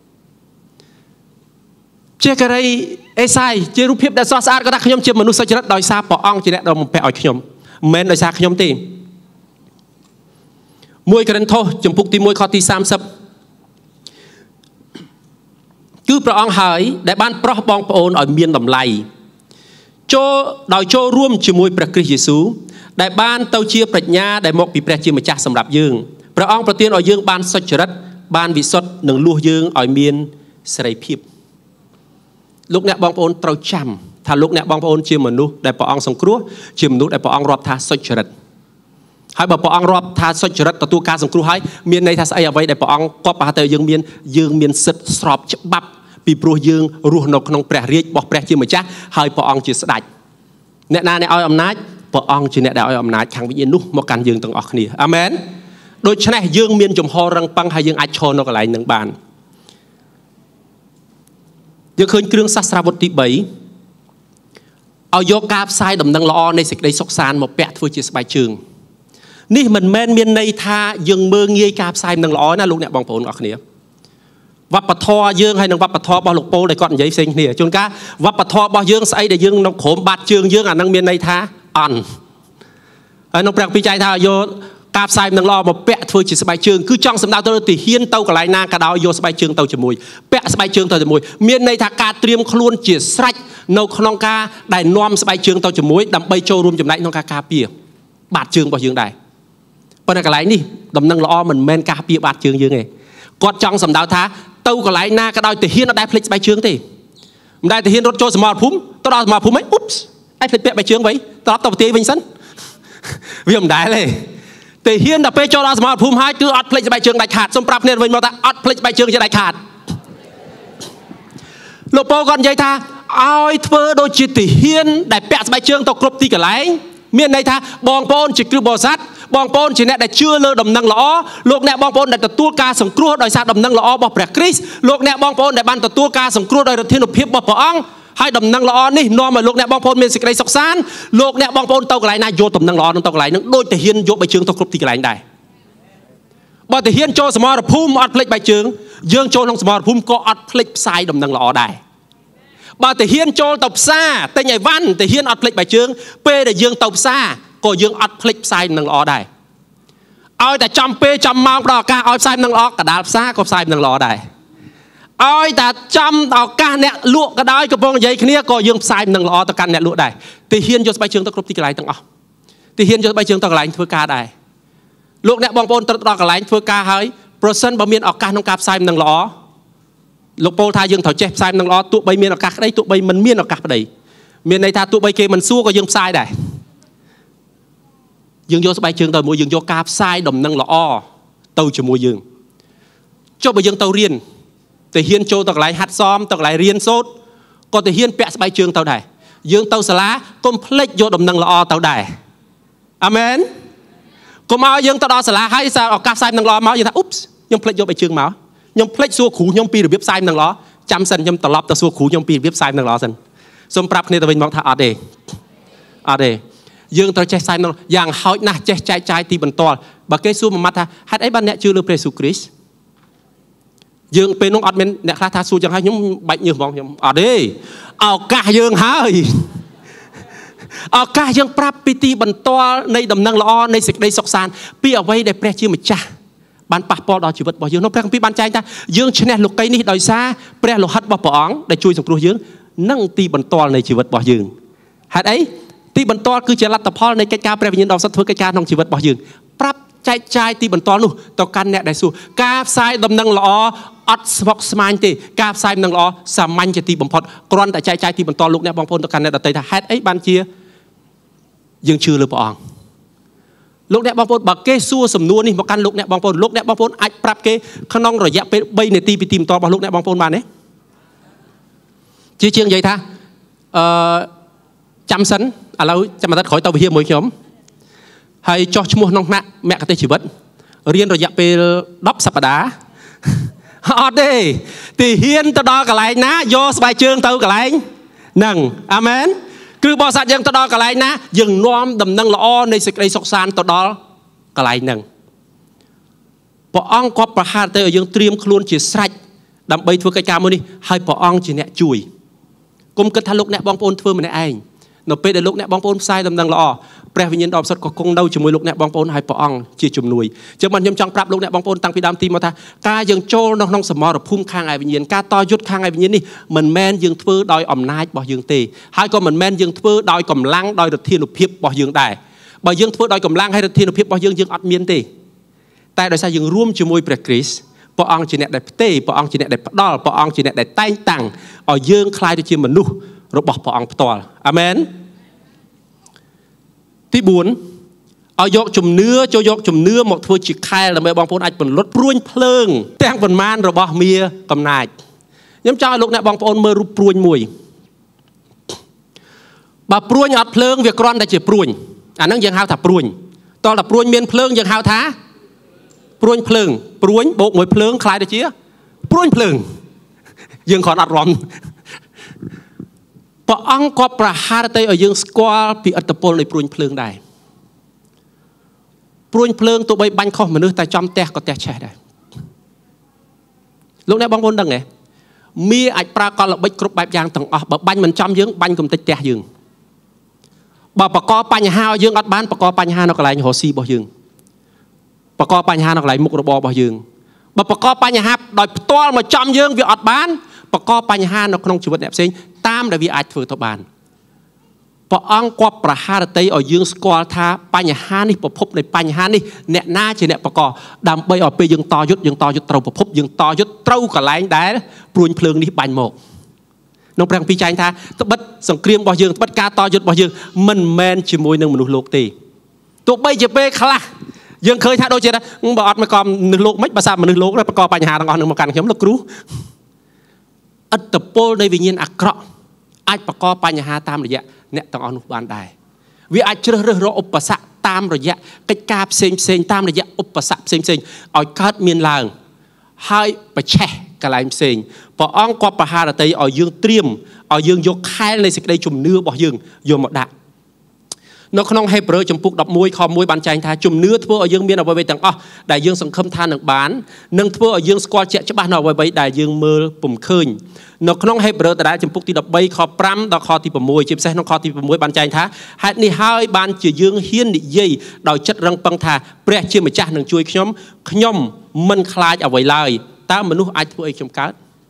ជាការីអេសាយជារូបភាពដែលស្រស់ស្អាតគាត់ថាខ្ញុំជាមនុស្សសុចរិតដោយសារព្រះអង្គជាអ្នកដែលបំពាក់ឲ្យខ្ញុំមិនមែនដោយសារខ្ញុំទេ1កូរិនថូសចំពុកទី1ខទី30គឺព្រះអង្គហើយដែលបានប្រោះបងប្អូនឲ្យមានតម្លៃចូលរួមជាមួយព្រះគ្រីស្ទយេស៊ូវដែលបានទៅជាប្រាជ្ញាដែលមកពីព្រះជាម្ចាស់សម្រាប់យើងព្រះអង្គប្រទានឲ្យយើងបានសុចរិតបានវិសុទ្ធនិងលួសយើងឲ្យមានសេរីភាពលោកអ្នកបងប្អូនត្រូវចាំថាលោកអ្នកបងប្អូនជាមនុស្សដែលព្រះអង្គសង្គ្រោះជាមនុស្សដែលព្រះអង្គរាប់ថាសុចរិតហើយបើព្រះអង្គរាប់ថាសុចរិតទទួលការសង្គ្រោះហើយមានន័យថាស្អីអ្វីដែលព្រះអង្គគាត់ប្រហែលតែយើងមានសិទ្ធិស្របច្បាប់ពីព្រោះយើងរស់នៅក្នុងព្រះរាជរបស់ព្រះជាម្ចាស់ហើយព្រះអង្គជាស្ដេចអ្នកណាអ្នកឲ្យអំណាចព្រះអង្គជាអ្នកដែលឲ្យអំណាចខាងវិញ្ញាណនោះមកកាន់យើងទាំងអស់គ្នាអាមែនដូច្នេះយើងមានចំហររឹងប៉ឹងហើយយើងអាចឈរនៅកន្លែងនឹងបានយើងឃើញគ្រឿងសាស្ត្រាវុធទី3ឲ្យយកការផ្សាយដំណឹងល្អនៃសេចក្តីសុខសាន្តមកពាក់ធ្វើជាស្បែកជើងនេះមិនមែនមានន័យថាយើងមើងងាយការផ្សាយដំណឹងល្អណាលោកអ្នកបងប្អូនអរគ្នាវប្បធម៌យើងហើយនឹងវប្បធម៌របស់លោកប៉ូលដែលគាត់និយាយផ្សេងគ្នាជួនកាលវប្បធម៌របស់យើងស្អីដែលយើងនៅក្រោមបាតជើងយើងអានឹងមានន័យថាអន់ហើយក្នុងព្រះគម្ពីរចែងថាយកការផ្សាយដំណឹងល្អមកពាក់ធ្វើជាស្បែកជើងគឺចង់សម្ដៅទៅទាហានទៅកន្លែងណាក៏ដោយយកស្បែកជើងទៅជាមួយពាក់ស្បែកជើងទៅជាមួយមានន័យថាការត្រៀមខ្លួនជាស្រេចនៅក្នុងការដែលនាំស្បែកជើងទៅជាមួយដើម្បីចូលរួមចំណែកក្នុងការការពារបាតជើងរបស់យើងដែរប៉ុន្តែកន្លែងនេះដំណឹងល្អមិនមែនការពារបាតជើងយើងទេគាត់ចង់សម្ដៅថាទៅកន្លែងណាក៏ដោយទាហានអត់ដែលភ្លេចស្បែកជើងទេមិនដែលទាហានរត់ចូលសមរភូមិទៅដល់សមរភូមិអីអ៊ុបស្អីភ្លេចពាក់ស្បែកជើងវិញត្រឡប់ទៅប្រទេសវិញសិនវាមិនដែលទេទាហានដល់ពេលចូលដល់សមរភូមិហើយគឺអត់ភ្លេចស្បែកជើងដាច់ខាតសូមប្រាប់គ្នាវិញមកថាអត់ភ្លេចស្បែកជើងជាដាច់ខាតលោកប៉ូគាត់និយាយថាឲ្យធ្វើដូចជាទាហានដែលពាក់ស្បែកជើងទៅគ្រប់ទីកន្លែងមានន័យថាបងប្អូនជាគ្រឹះបរិស័ទបងប្អូនជាអ្នកដែលជឿលើដំណឹងល្អលោកអ្នកបងប្អូនដែលទទួលការសង្គ្រោះដោយសារដំណឹងល្អរបស់ព្រះគ្រីស្ទលោកអ្នកបងប្អូនដែលបានទទួលការសង្គ្រោះដោយឫទ្ធានុភាពរបស់ព្រះអង្គហើយដំណឹងល្អនេះនាំឲ្យលោកអ្នកបងប្អូនមានសេចក្តីសុខសាន្តលោកអ្នកបងប្អូនទៅកន្លែងណាយកដំណឹងល្អនឹងទៅកន្លែងហ្នឹងដូចតែហ៊ានយកបីជើងទៅគ្រប់ទីកន្លែងដែរបើតែហ៊ានចូលសមរភូមិអត់ភ្លេចបីជើងយើងចូលក្នុងសមរភូមិក៏អត់ភ្លេចផ្សាយដំណឹងល្អដែរបើតែហ៊ានចូលទៅផ្សារទិញអីវ៉ាន់តែហ៊ានអត់ភ្លេចបីជើងពេលដែលយើងទៅផ្សារក៏យើងអត់ភ្លេចផ្សាយដំណឹងល្អដែរឲ្យតែចំពេលចំម៉ោងផ្ដល់ឱកាសឲ្យផ្សាយដំណឹងល្អកដាលផ្សារក៏ផ្សាយដំណឹងល្អដែរឲ្យតែចំឱកាសអ្នកលក់ក៏ដោយកំពុងនិយាយគ្នាក៏យើងផ្សាយដំណឹងល្អទៅកាន់អ្នកលក់ដែរតែហ៊ានយកស្បែកជើងទៅគ្រប់ទីកន្លែងទាំងអស់តែហ៊ានយកស្បែកជើងទៅកន្លែងធ្វើការដែរលោកអ្នកបងប្អូនត្រូវដល់កន្លែងធ្វើការហើយប្រសិនបើមានឱកាសក្នុងការផ្សាយដំណឹងល្អលោកពោលថាយើងត្រូវចេះផ្សាយដំណឹងល្អទោះបីមានឱកាសក្តីទោះបីមិនមានឱកាសក្តីមានន័យថាទោះបីគេមិនសួរក៏យើងផ្សាយដែរយើងយកស្បែកជើងទៅមួយយើងយកការផ្សាយដំណឹងល្អទៅជាមួយយើងចុះបើយើងទៅរៀនតែហ៊ានចូលទៅកន្លែងហាត់សមទៅកន្លែងរៀនសូត្រក៏តែហ៊ានពាក់ស្បែកជើងទៅដែរយើងទៅសាលាកុំភ្លេចយកដំណឹងល្អទៅដែរអាមែនកុំឲ្យយើងទៅដល់សាលាហើយសារឱកាសផ្សាយដំណឹងល្អមកយើងថាអ៊ុបខ្ញុំភ្លេចយកស្បែកជើងមកខ្ញុំភ្លេចសួរគ្រូខ្ញុំពីរបៀបផ្សាយដំណឹងល្អចាំសិនខ្ញុំត្រឡប់ទៅសួរគ្រូខ្ញុំពីរបៀបផ្សាយដំណឹងល្អសិនសូមប្រាប់គ្នាទៅវិញមកថាអត់ទេយើងត្រូវចេះផ្សាយដំណឹងយ៉ាងហោចណាស់ចេះចែកចាយទីបន្ទាល់បើគេសួរមួយម៉ាត់ថាហេតុអីបានអ្នកជឿលើព្រះយេស៊ូវគ្រីស្ទយើងពេលនោះអត់មានអ្នកខ្លះថាសួរចឹងហើយខ្ញុំបាច់ញើសហ្មងខ្ញុំអត់ទេឱកាសយើងហើយឱកាសយើងប្រាប់ពីទីបន្ទាល់នៃដំណឹងល្អនៃសេចក្តីសុខសាន្តពីអ្វីដែលព្រះជាម្ចាស់បានប៉ះពាល់ដល់ជីវិតរបស់យើងក្នុងព្រះគម្ពីរបានចែងថាយើងឈ្នះលោកីនេះដោយសារព្រះលោហិតរបស់ព្រះអង្គដែលជួយសង្គ្រោះយើងនិងទីបន្ទាល់នៃជីវិតរបស់យើងហេតុអីទីបន្ទាល់គឺជាលទ្ធផលនៃកិច្ចការព្រះវិញ្ញាណដ៏ស័ក្តិធ្វើកិច្ចការក្នុងជីវិតរបស់យើងប្រាប់ចែកចាយទីបន្ទាល់នោះទៅកាន់អ្នកដែលសួរការផ្សាយដំណឹងល្អអត់ស្មុគស្មាញទេការផ្សាយដំណឹងល្អសាមញ្ញជាទីបំផុតគ្រាន់តែចែកចាយទីបន្ទាល់លោកអ្នកបងប្អូនទៅកាន់អ្នកដទៃថាហេតុអីបានជាយើងជឿលើព្រះអង្គលោកអ្នកបងប្អូនបើគេសួរសំណួរនេះមកកាន់លោកអ្នកបងប្អូនអាចប្រាប់គេក្នុងរយៈពេល3នាទីពីទីបន្ទាល់របស់លោកអ្នកបងប្អូនបានទេជាងនិយាយថាចាំសិនឥឡូវចាំអាទិត្យក្រោយទៅវិហារមួយខ្ញុំហើយចោះឈ្មោះក្នុងថ្នាក់មគ្គុទ្ទេសក៍ជីវិតរៀនរយៈពេល10សប្តាហ៍អត់ទេទីហ៊ានទៅដល់កន្លែងណាយកស្បែកជើងទៅកន្លែងហ្នឹងអាមែនគឺបរិស័ទយើងទៅដល់កន្លែងណាយើងនាំដំណឹងល្អនៃសេចក្តីសុខសាន្តទៅដល់កន្លែងហ្នឹងព្រះអង្គក៏ប្រហារទៅឲ្យយើងត្រៀមខ្លួនជាស្រេចដើម្បីធ្វើកិច្ចការមួយនេះហើយព្រះអង្គជាអ្នកជួយកុំគិតថាលោកអ្នកបងប្អូនធ្វើម្នាក់ឯងនៅពេលដែលលោកអ្នកបងប្អូនផ្សាយដំណឹងល្អព្រះវិញ្ញាណដ៏បរិសុទ្ធក៏គង់នៅជាមួយលោកអ្នកបងប្អូនហើយព្រះអង្គជាជំនួយចឹងបានខ្ញុំចង់ប្រាប់លោកអ្នកបងប្អូនតាំងពីដើមទីមកថាការយើងចូលនៅក្នុងសមរភូមិខាងឯវិញ្ញាណការតយុទ្ធខាងឯវិញ្ញាណនេះមិនមែនយើងធ្វើដោយអំណាចរបស់យើងទេហើយក៏មិនមែនយើងធ្វើដោយកម្លាំងដោយឫទ្ធានុភាពរបស់យើងដែរបើយើងធ្វើដោយកម្លាំងហើយឫទ្ធានុភាពរបស់យើងអត់មានទេតែដោយសារយើងរួមជាមួយព្រះគ្រីស្ទព្រះអង្គជាអ្នកដែលផ្ទេរព្រះអង្គជាអ្នកដែលផ្ដល់ព្រះអង្គជាអ្នកដែលតែងតាំងឲ្យយើងក្លាយទៅជាមនុស្សរបស់ព្រះអង្គផ្ទាល់អាមែនទី4ឲ្យយកជំនឿមកធ្វើជាខែលដើម្បីបងប្អូនអាចពន្លត់ព្រួញភ្លើងទាំងប៉ុន្មានរបស់មាកំណាចខ្ញុំចង់ឲ្យលោកអ្នកបងប្អូនមើលរូបព្រួញមួយបើព្រួញអត់ភ្លើងវាគ្រាន់តែជាព្រួញអាហ្នឹងយើងហៅថាព្រួញតោះតែព្រួញមានភ្លើងយើងហៅថាព្រួញភ្លើងព្រួញបូកមួយភ្លើងคล้ายទៅជាព្រួញភ្លើងយើងគ្រាន់អត់រំព្រះអង្គក៏ប្រហារទៅឲ្យយើងស្គាល់ពីឥទ្ធិពលនៃព្រួញភ្លើងដែរព្រួញភ្លើងទោះបីបាញ់ខុសមនុស្សតែចំផ្ទះក៏ផ្ទះឆេះដែរលោកអ្នកបងប្អូនដឹងទេមាអាចប្រើកលល្បិចគ្រប់បែបយ៉ាងទាំងអស់បើបាញ់មិនចំយើងបាញ់កំទេចផ្ទះយើងបើបកកបញ្ហាឲ្យយើងអត់បានបកកបញ្ហានៅកន្លែងរស់ស៊ីរបស់យើងបកកបញ្ហានៅកន្លែងមុខរបររបស់យើងបើបកកបញ្ហាដោយផ្ទាល់មកចំយើងវាអត់បានបកកបញ្ហានៅក្នុងជីវិតអ្នកផ្សេងតាមដែលវាអាចធ្វើទៅបានព្រះអង្គគាត់ប្រហារតីឲ្យយើងស្គាល់ថាបញ្ហានេះប្រភពនៃបញ្ហានេះអ្នកណាជាអ្នកបកកដើម្បីឲ្យពេលយើងតយុទ្ធត្រូវប្រភពយើងតយុទ្ធត្រូវកន្លែងដែលព្រួញភ្លើងនេះបាញ់មកក្នុងព្រះគម្ពីរចែងថាត្បិតសង្គ្រាមរបស់យើងត្បិតការតយុទ្ធរបស់យើងមិនមែនជាមួយនឹងមនុស្សលោកទេទោះបីជាពេលខ្លះយើងឃើញថាដូចជាបើអត់មកកំមនុស្សលោកមិនបើសាមនុស្សលោកបកកបញ្ហាទាំងអស់នឹងមកកាន់ខ្ញុំលោកគ្រូឥទ្ធិពលនៃវិញ្ញាណអាក្រក់អាចបង្កបញ្ហាតាមរយៈអ្នកទាំងអស់នោះបានដែរវាអាចជ្រើសរើសរកឧបសគ្គតាមរយៈកិច្ចការផ្សេងតាមរយៈឧបសគ្គផ្សេងឲ្យកើតមានឡើងហើយប្រឆេះកន្លែងផ្សេងព្រះអង្គគាត់ប្រហារតីឲ្យយើងត្រៀមឲ្យយើងយកខែលនៃសេចក្តីជំនឿរបស់យើងយកមកដាក់នៅក្នុងហេព្រើរចំពុក11ខ1បានចែងថាជំនឿធ្វើឲ្យយើងមានអ្វីៗទាំងអស់ដែលយើងសង្ឃឹមថានឹងបាននិងធ្វើឲ្យយើងស្គាល់ជាក់ច្បាស់នៅអ្វីៗដែលយើងមើលពុំឃើញនៅក្នុងហេព្រើរដដែលចំពុកទី13ខ5ដល់ខទី6ជាពិសេសក្នុងខទី6បានចែងថាហេតុនេះហើយបានជាយើងហ៊ាននិយាយដោយចិត្តរឹងប៉ឹងថាព្រះជាម្ចាស់នឹងជួយខ្ញុំមិនខ្លាចអ្វីឡើយតើមនុស្សអាចធ្វើអីខ្ញុំកើត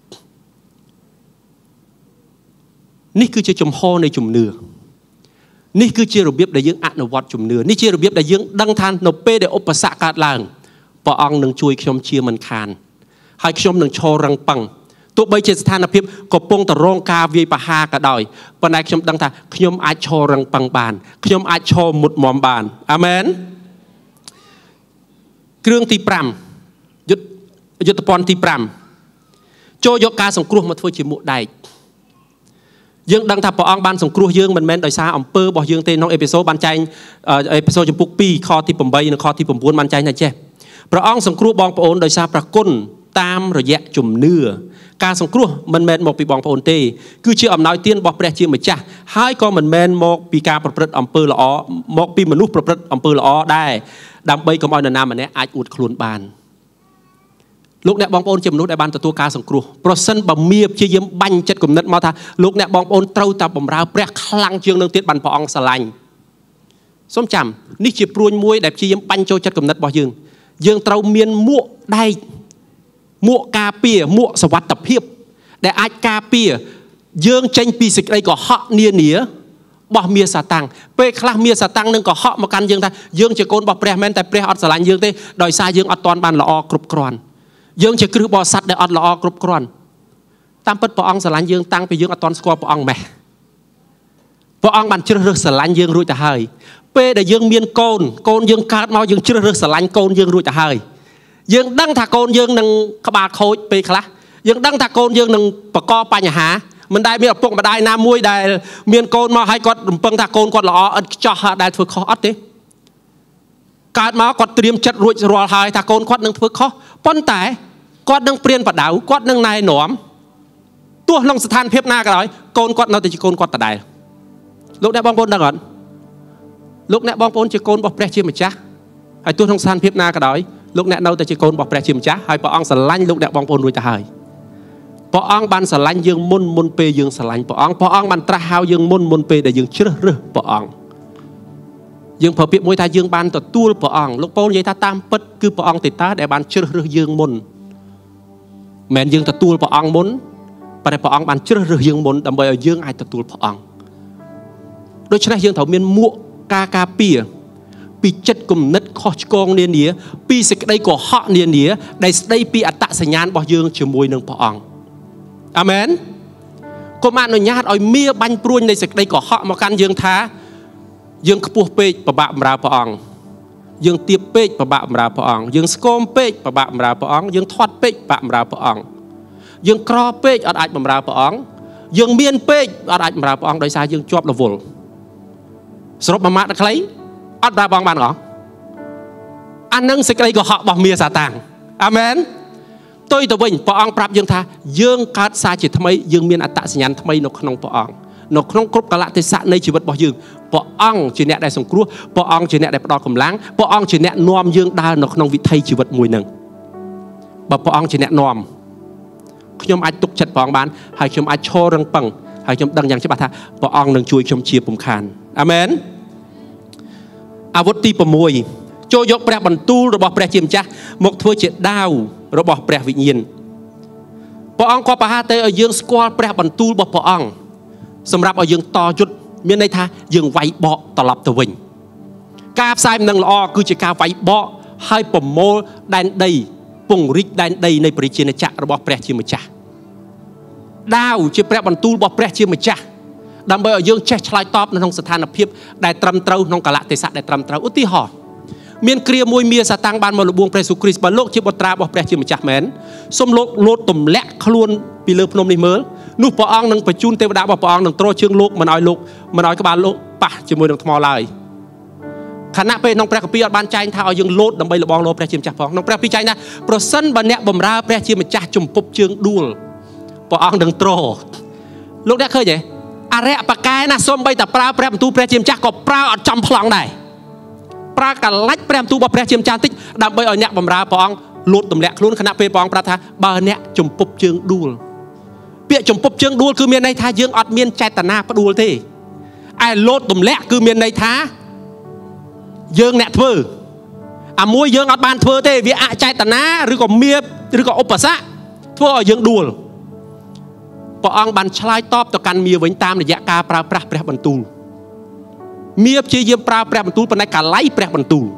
នេះគឺជាជំហរនៃជំនឿនេះគឺជារបៀបដែលយើងអនុវត្តជំនឿនេះជារបៀបដែលយើងដឹងថានៅពេលដែលឧបសគ្គកើតឡើងព្រះអង្គនឹងជួយខ្ញុំជាមិនខានហើយខ្ញុំនឹងឈររឹងប៉ឹងទោះបីជាស្ថានភាពកំពុងតែរងការវាយប្រហារក៏ដោយប៉ុន្តែខ្ញុំដឹងថាខ្ញុំអាចឈររឹងប៉ឹងបានខ្ញុំអាចឈរមុតមមបានអាមែនគ្រឿងទី5យុទ្ធភ័ណ្ឌទី5ចូលយកការសង្គ្រោះមកធ្វើជាមួកដែកយើងដឹងថាព្រះអង្គបានសង្គ្រោះយើងមិនមែនដោយសារអំពើរបស់យើងទេក្នុងអេពីសូតបានចែងអេពីសូតចំពុក2ខទី8និងខទី9បានចែងថាចេះព្រះអង្គសង្គ្រោះបងប្អូនដោយសារព្រះគុណតាមរយៈជំនឿការសង្គ្រោះមិនមែនមកពីបងប្អូនទេគឺជាអំណោយទានរបស់ព្រះជាម្ចាស់ហើយក៏មិនមែនមកពីការប្រព្រឹត្តអំពើល្អមកពីមនុស្សប្រព្រឹត្តអំពើល្អដែរដើម្បីកុំឲ្យនរណាម្នាក់អាចអួតខ្លួនបានលោកអ្នកបងប្អូនជាមនុស្សដែលបានទទួលការសង្គ្រោះប្រសិនបើមៀព្យាយាមបាញ់ចិត្តគំនិតមកថាលោកអ្នកបងប្អូនត្រូវតែបម្រើព្រះខ្លាំងជាងនឹងទៀតបានព្រះអង្គស្រឡាញ់សូមចាំនេះជាព្រួញមួយដែលព្យាយាមបាញ់ចូលចិត្តគំនិតរបស់យើងត្រូវមានមួកដែកមួកការពារមួកសុវត្ថិភាពដែលអាចការពារយើងចេញពីសេចក្តីកុហកនានារបស់មាសាតាំងពេលខ្លះមាសាតាំងនឹងកុហកមកកាន់យើងថាយើងជាកូនរបស់ព្រះមែនតែព្រះអត់ស្រឡាញ់យើងទេដោយសារយើងអត់ទាន់បានល្អគ្រប់គ្រាន់យើងជាគ្រឹះបរិស័ទដែលអត់ល្អគ្រប់គ្រាន់តាមពិតព្រះអង្គស្រឡាញ់យើងតាំងពីយើងអត់ទាន់ស្គាល់ព្រះអង្គម៉េះព្រះអង្គបានជ្រើសរើសស្រឡាញ់យើងរួចទៅហើយពេលដែលយើងមានកូនយើងកើតមកយើងជ្រើសរើសស្រឡាញ់កូនយើងរួចទៅហើយយើងដឹងថាកូនយើងនឹងក្បាលខូចពេលខ្លះយើងដឹងថាកូនយើងនឹងបង្កបញ្ហាមិនដែលមានឪពុកម្ដាយណាមួយដែលមានកូនមកហើយគាត់រំពឹងថាកូនគាត់ល្អឥតខ្ចោះដែលធ្វើខុសអត់ទេកើតមកគាត់ត្រៀមចិត្តរួចរាល់ហើយថាកូនគាត់នឹងធ្វើខុសប៉ុន្តែគាត់នឹងព្រានបដៅគាត់នឹងណែនាំទោះក្នុងស្ថានភាពណាក៏ដោយកូនគាត់នៅតែជាកូនគាត់ដដែលលោកអ្នកបងប្អូនដឹងអត់លោកអ្នកបងប្អូនជាកូនរបស់ព្រះជាម្ចាស់ហើយទោះក្នុងស្ថានភាពណាក៏ដោយលោកអ្នកនៅតែជាកូនរបស់ព្រះជាម្ចាស់ហើយព្រះអង្គស្រឡាញ់លោកអ្នកបងប្អូនរួចទៅហើយព្រះអង្គបានស្រឡាញ់យើងមុនពេលយើងស្រឡាញ់ព្រះអង្គបានត្រាស់ហៅយើងមុនពេលដែលយើងជ្រើសរើសព្រះអង្គយើងប្រើពាក្យមួយថាយើងបានទទួលព្រះអង្គលោកប៉ូលនិយាយថាតាមពិតគឺព្រះអង្គទេតាដែលបានជ្រើសរើសយើងមុនមិនយើងទទួលព្រះអង្គមុនប៉ុន្តែព្រះអង្គបានជ្រើសរើសយើងមុនដើម្បីឲ្យយើងអាចទទួលព្រះអង្គដូច្នេះយើងត្រូវមានមួកការពារពីចិត្តគំនិតខុសឆ្គងនានាពីសេចក្តីកុហកនានាដែលស្ដីពីអត្តសញ្ញាណរបស់យើងជាមួយនឹងព្រះអង្គអាមែនកុំអនុញ្ញាតឲ្យមៀបាញ់ព្រួញនៃសេចក្តីកុហកមកកាន់យើងថាយើងខ្ពស់ពេកពិបាកបម្រើព្រះអង្គយើងទាបពេកពិបាកបម្រើព្រះអង្គយើងស្គមពេកពិបាកបម្រើព្រះអង្គយើងធាត់ពេកពិបាកបម្រើព្រះអង្គយើងក្រពេកអត់អាចបម្រើព្រះអង្គយើងមានពេកអត់អាចបម្រើព្រះអង្គដោយសារយើងជាប់រវល់សរុបមួយម៉ាត់ខ្លីអត់បម្រើព្រះអង្គបានហ៎អានឹងសេចក្តីកុហករបស់មាសាតាំងអាមែនផ្ទុយទៅវិញព្រះអង្គប្រាប់យើងថាយើងកើតសារជាថ្មីយើងមានអត្តសញ្ញាណថ្មីនៅក្នុងព្រះអង្គនៅក្នុងគ្រប់កលៈទេសៈនៃជីវិតរបស់យើងព្រះអង្គជាអ្នកដែលសង្គ្រោះព្រះអង្គជាអ្នកដែលផ្ដល់កម្លាំងព្រះអង្គជាអ្នកនាំយើងដើរនៅក្នុងវិថីជីវិតមួយនឹងបើព្រះអង្គជាអ្នកនាំខ្ញុំអាចទុកចិត្តព្រះអង្គបានហើយខ្ញុំអាចឈររឹងប៉ឹងហើយខ្ញុំដឹងយ៉ាងច្បាស់ថាព្រះអង្គនឹងជួយខ្ញុំជាពុំខានអាមែនអាវុធទី6ចូលយកព្រះបន្ទូលរបស់ព្រះជាម្ចាស់មកធ្វើជាដាវរបស់ព្រះវិញ្ញាណព្រះអង្គក៏ប្រហារទៅឲ្យយើងស្គាល់ព្រះបន្ទូលរបស់ព្រះអង្គសម្រាប់ឲ្យយើងតយុទ្ធមានន័យថាយើងវាយបកត្រឡប់ទៅវិញការផ្សាយនឹងល្អគឺជាការវាយបកហើយប្រមូលដែនដីពង្រីកដែនដីនៃព្រះជាណាចក្ររបស់ព្រះជាម្ចាស់ដាវជាព្រះបន្ទូលរបស់ព្រះជាម្ចាស់ដើម្បីឲ្យយើងចេះឆ្លើយតបនៅក្នុងស្ថានភាពដែលត្រឹមត្រូវក្នុងកលៈទេសៈដែលត្រឹមត្រូវឧទាហរណ៍មានគ្រាមួយមាសាតាំងបានមកលបងព្រះយេស៊ូវគ្រីស្ទបើលោកជាបុត្រារបស់ព្រះជាម្ចាស់មែនសូមលោកលោតទម្លាក់ខ្លួនពីលើភ្នំនេះមើលនោះព្រះអង្គនឹងបញ្ជូនទេវតារបស់ព្រះអង្គនឹងទ្រជើងលោកមិនឲ្យក្បាលលោកប៉ះជាមួយនឹងថ្មឡើយខណៈពេលក្នុងព្រះគម្ពីរអត់បានចែងថាឲ្យយើងលោតដើម្បីលបងលោព្រះជាម្ចាស់ផងក្នុងព្រះគម្ពីរចែងថាប្រសិនបើអ្នកបម្រើព្រះជាម្ចាស់ជំពប់ជើងដួលព្រះអង្គនឹងទ្រលោកអ្នកឃើញទេអរិយបកែណាសូម្បីតែប្រើព្រះបន្ទូលព្រះជាម្ចាស់ក៏ប្រើអត់ចំប្លង់ដែរប្រើកលាច់ព្រះបន្ទូលរបស់ព្រះជាម្ចាស់តិចដើម្បីឲ្យអ្នកបម្រើព្រះអង្គលោតទម្លាក់ខ្លួនខណៈពេលព្រះអង្គប្រាប់ថាបើអ្នកជំពប់ជើងដួលពាក្យជំពប់ជើងដួលគឺមានន័យថាយើងអត់មានចេតនាផ្ដួលទេឯលោតទម្លាក់គឺមានន័យថាយើងអ្នកធ្វើអាមួយយើងអត់បានធ្វើទេវាអចេតនាឬក៏មៀបឬក៏ឧបសគ្គធ្វើឲ្យយើងដួលព្រះអង្គបានឆ្លើយតបទៅកាន់មាវិញតាមរយៈការប្រើប្រាស់ព្រះបន្ទូលមាព្យាយាមប្រើព្រះបន្ទូលប៉ុន្តែកាល័យព្រះបន្ទូល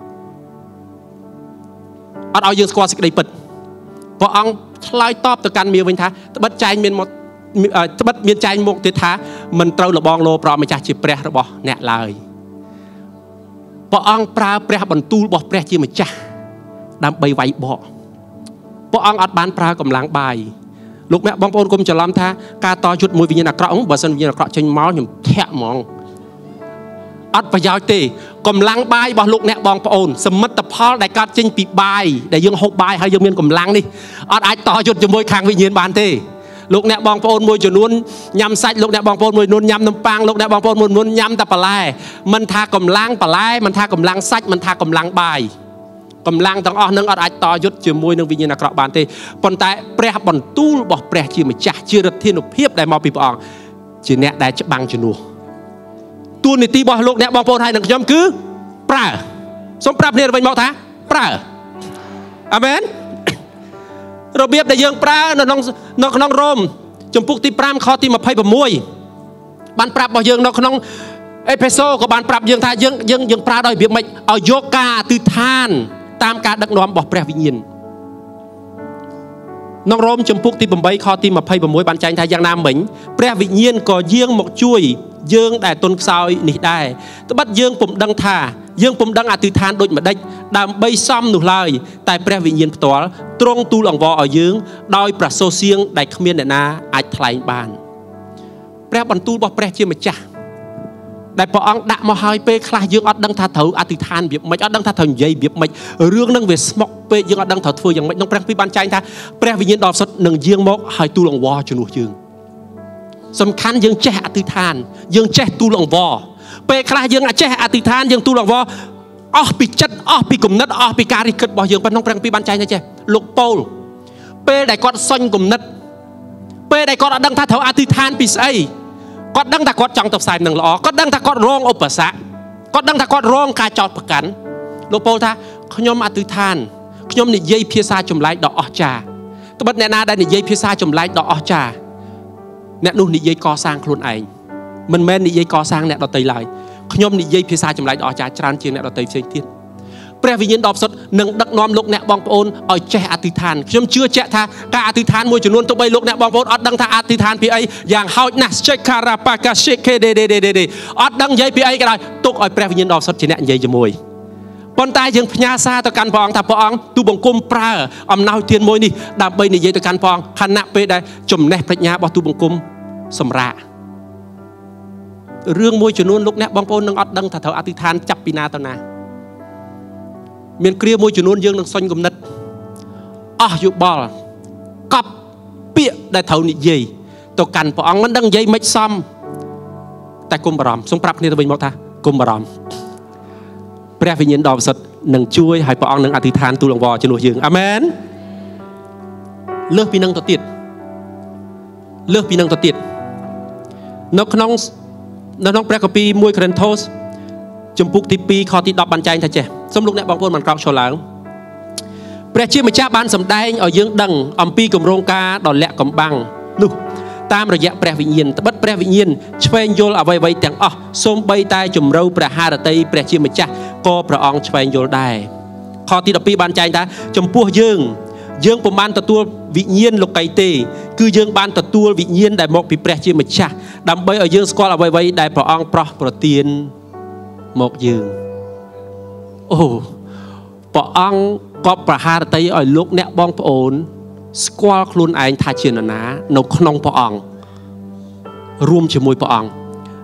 អត់ឲ្យយើងស្គាល់សេចក្តីពិតព្រះអង្គឆ្លើយតបទៅកាន់មាវិញថាត្បិតចែងមានមកត្បិតមានចែងមកទៀតថាមិនត្រូវលបងលោព្រះម្ចាស់ជាព្រះរបស់អ្នកឡើយព្រះអង្គប្រើព្រះបន្ទូលរបស់ព្រះជាម្ចាស់ដើម្បីវាយបកព្រះអង្គអត់បានប្រើកម្លាំងបាយលោកអ្នកបងប្អូនកុំច្រឡំថាការតយុទ្ធមួយវិញ្ញាណអាក្រក់បើសិនវិញ្ញាណអាក្រក់ចេញមកខ្ញុំធាក់ហ្មងអត់ប្រយោជន៍ទេកម្លាំងបាយរបស់លោកអ្នកបងប្អូនសមិទ្ធផលដែលកើតចេញពីបាយដែលយើងហូបបាយហើយយើងមានកម្លាំងនេះអត់អាចតយុទ្ធជាមួយខាងវិញ្ញាណបានទេលោកអ្នកបងប្អូនមួយចំនួនញ៉ាំសាច់លោកអ្នកបងប្អូនមួយចំនួនញ៉ាំនំប៉័ងលោកអ្នកបងប្អូនមួយចំនួនញ៉ាំតែបន្លែមិនថាកម្លាំងបន្លែមិនថាកម្លាំងសាច់មិនថាកម្លាំងបាយកម្លាំងទាំងអស់នឹងអត់អាចតយុទ្ធជាមួយនឹងវិញ្ញាណអាក្រក់បានទេប៉ុន្តែព្រះបន្ទូលរបស់ព្រះជាម្ចាស់ជាឫទ្ធានុភាពដែលមកពីព្រះអង្គជាអ្នកដែលច្បាំងជំនួសតួនាទីរបស់លោកអ្នកបងប្អូនហើយនឹងខ្ញុំគឺប្រើសូមប្រាប់គ្នាវិញមកថាប្រើអាមែនរបៀបដែលយើងប្រើនៅក្នុងរ៉ូមជំពូកទី5ខទី26បានប្រាប់របស់យើងនៅក្នុងអេផេសូក៏បានប្រាប់យើងថាយើងប្រើដោយរបៀបម៉េចឲ្យយកការអធិដ្ឋានតាមការដឹកនាំរបស់ព្រះវិញ្ញាណក្នុងរ៉ូមជំពូកទី8ខទី26បានចែងថាយ៉ាងណាមិញព្រះវិញ្ញាណក៏យាងមកជួយយើងដែលទន់ខ្សោយនេះដែរត្បិតយើងពុំដឹងថាយើងពុំដឹងអធិដ្ឋានដូចម្ដេចដើម្បីសមនោះឡើយតែព្រះវិញ្ញាណផ្ទាល់ទ្រង់ទូលអង្វរឲ្យយើងដោយប្រសូសៀងដែលគ្មានអ្នកណាអាចថ្លែងបានព្រះបន្ទូលរបស់ព្រះជាម្ចាស់ដែលព្រះអង្គដាក់មកឲ្យពេលខ្លះយើងអត់ដឹងថាត្រូវអធិដ្ឋានរបៀបម៉េចអត់ដឹងថាត្រូវនិយាយរបៀបម៉េចរឿងហ្នឹងវាស្មុគពេកយើងអត់ដឹងត្រូវធ្វើយ៉ាងម៉េចក្នុងព្រះគម្ពីរបានចែងថាព្រះវិញ្ញាណដ៏សុទ្ធនឹងយាងមកឲ្យទូលអង្វរជំនួសយើងសំខាន់យើងចេះអធិដ្ឋានយើងចេះទូលអង្វរពេលខ្លះយើងចេះអធិដ្ឋានយើងទូលអង្វរអស់ពីចិត្តអស់ពីគំនិតអស់ពីការរិះគិតរបស់យើងប៉ុន្តែក្នុងព្រះគម្ពីរបានចែងថាចេះលោកប៉ូលពេលដែលគាត់សុញគំនិតពេលដែលគាត់អត់ដឹងថាត្រូវអធិដ្ឋានពីស្អីគាត់ដឹងថាគាត់ចង់ទៅផ្សាយនឹងល្អគាត់ដឹងថាគាត់រងឧបសគ្គគាត់ដឹងថាគាត់រងការចោទប្រកាន់លោកប៉ូលថាខ្ញុំអធិដ្ឋានខ្ញុំនិយាយភាសាចម្លែកដ៏អស្ចារ្យត្បិតអ្នកណាដែលនិយាយភាសាចម្លែកដ៏អស្ចារ្យអ្នកនោះនិយាយកសាងខ្លួនឯងមិនមែននិយាយកសាងអ្នកដទៃឡើយខ្ញុំនិយាយភាសាចម្លែកដ៏អស្ចារ្យច្រើនជាងអ្នកដទៃផ្សេងទៀតព្រះវិញ្ញាណដ៏ផ្សុទ្ធនឹងដឹកនាំលោកអ្នកបងប្អូនឲ្យចេះអធិដ្ឋានខ្ញុំជឿជាក់ថាការអធិដ្ឋានមួយចំនួនទោះបីលោកអ្នកបងប្អូនអត់ដឹងថាអធិដ្ឋានពីអីយ៉ាងហោចណាស់ចេការាប៉ាកាសេកេដេអត់ដឹងនិយាយពីអីក៏ដោយទុកឲ្យព្រះវិញ្ញាណដ៏ផ្សុទ្ធជាអ្នកនិយាយជាមួយប៉ុន្តែយើងផ្ញើសារទៅកាន់ព្រះអង្គថាព្រះអង្គទូបង្គំប្រើអំណោយទានមួយនេះដើម្បីនិយាយទៅកាន់ព្រះអង្គខណៈពេលដែលចំណេះប្រាជ្ញារបស់ទូបង្គំសម្រាករឿងមួយចំនួនលោកអ្នកបងប្អូននឹងអត់ដឹងថាត្រូវអធិដ្ឋានចាប់ពីណាទៅណាមានគ្រាមួយចំនួនយើងនឹងសុញគំនិតអស់យោបល់កប់ពាក្យដែលត្រូវនិយាយទៅកាន់ព្រះអង្គមិនដឹងនិយាយមិនសមតែគុំបារម្ភសូមប្រាប់គ្នាទៅវិញមកថាគុំបារម្ភព្រះវិញ្ញាណដ៏ពិសិដ្ឋនឹងជួយឲ្យព្រះអង្គនឹងអធិដ្ឋានទូលអង្វរជំនួសយើងអាមែនលើសពីនឹងទៅទៀតនៅក្នុងព្រះគម្ពីរ1កូរិនថូសជំពូកទី2ខទី10បានចែងថាចេះសូមលោកអ្នកបងប្អូនបានក្រោកឈរឡើងព្រះជាម្ចាស់បានសម្ដែងឲ្យយើងដឹងអំពីគម្រោងការដ៏លាក់កំបាំងនោះតាមរយៈព្រះវិញ្ញាណត្បិតព្រះវិញ្ញាណឆ្វេងយល់អ្វីៗទាំងអស់សូម្បីតែជំរៅព្រះハរតីព្រះជាម្ចាស់ក៏ព្រះអង្គឆ្វេងយល់ដែរខទី12បានចែងថាចំពោះយើងពុំបានទទួលវិញ្ញាណលោកីទេគឺយើងបានទទួលវិញ្ញាណដែលមកពីព្រះជាម្ចាស់ដើម្បីឲ្យយើងស្គាល់អ្វីៗដែលព្រះអង្គប្រោះប្រទានមកយើងអូព្រះអង្គក៏ប្រហារតីឲ្យលោកអ្នកបងប្អូនស្គាល់ខ្លួនឯងថាជានរណានៅក្នុងព្រះអង្គរួមជាមួយព្រះអង្គ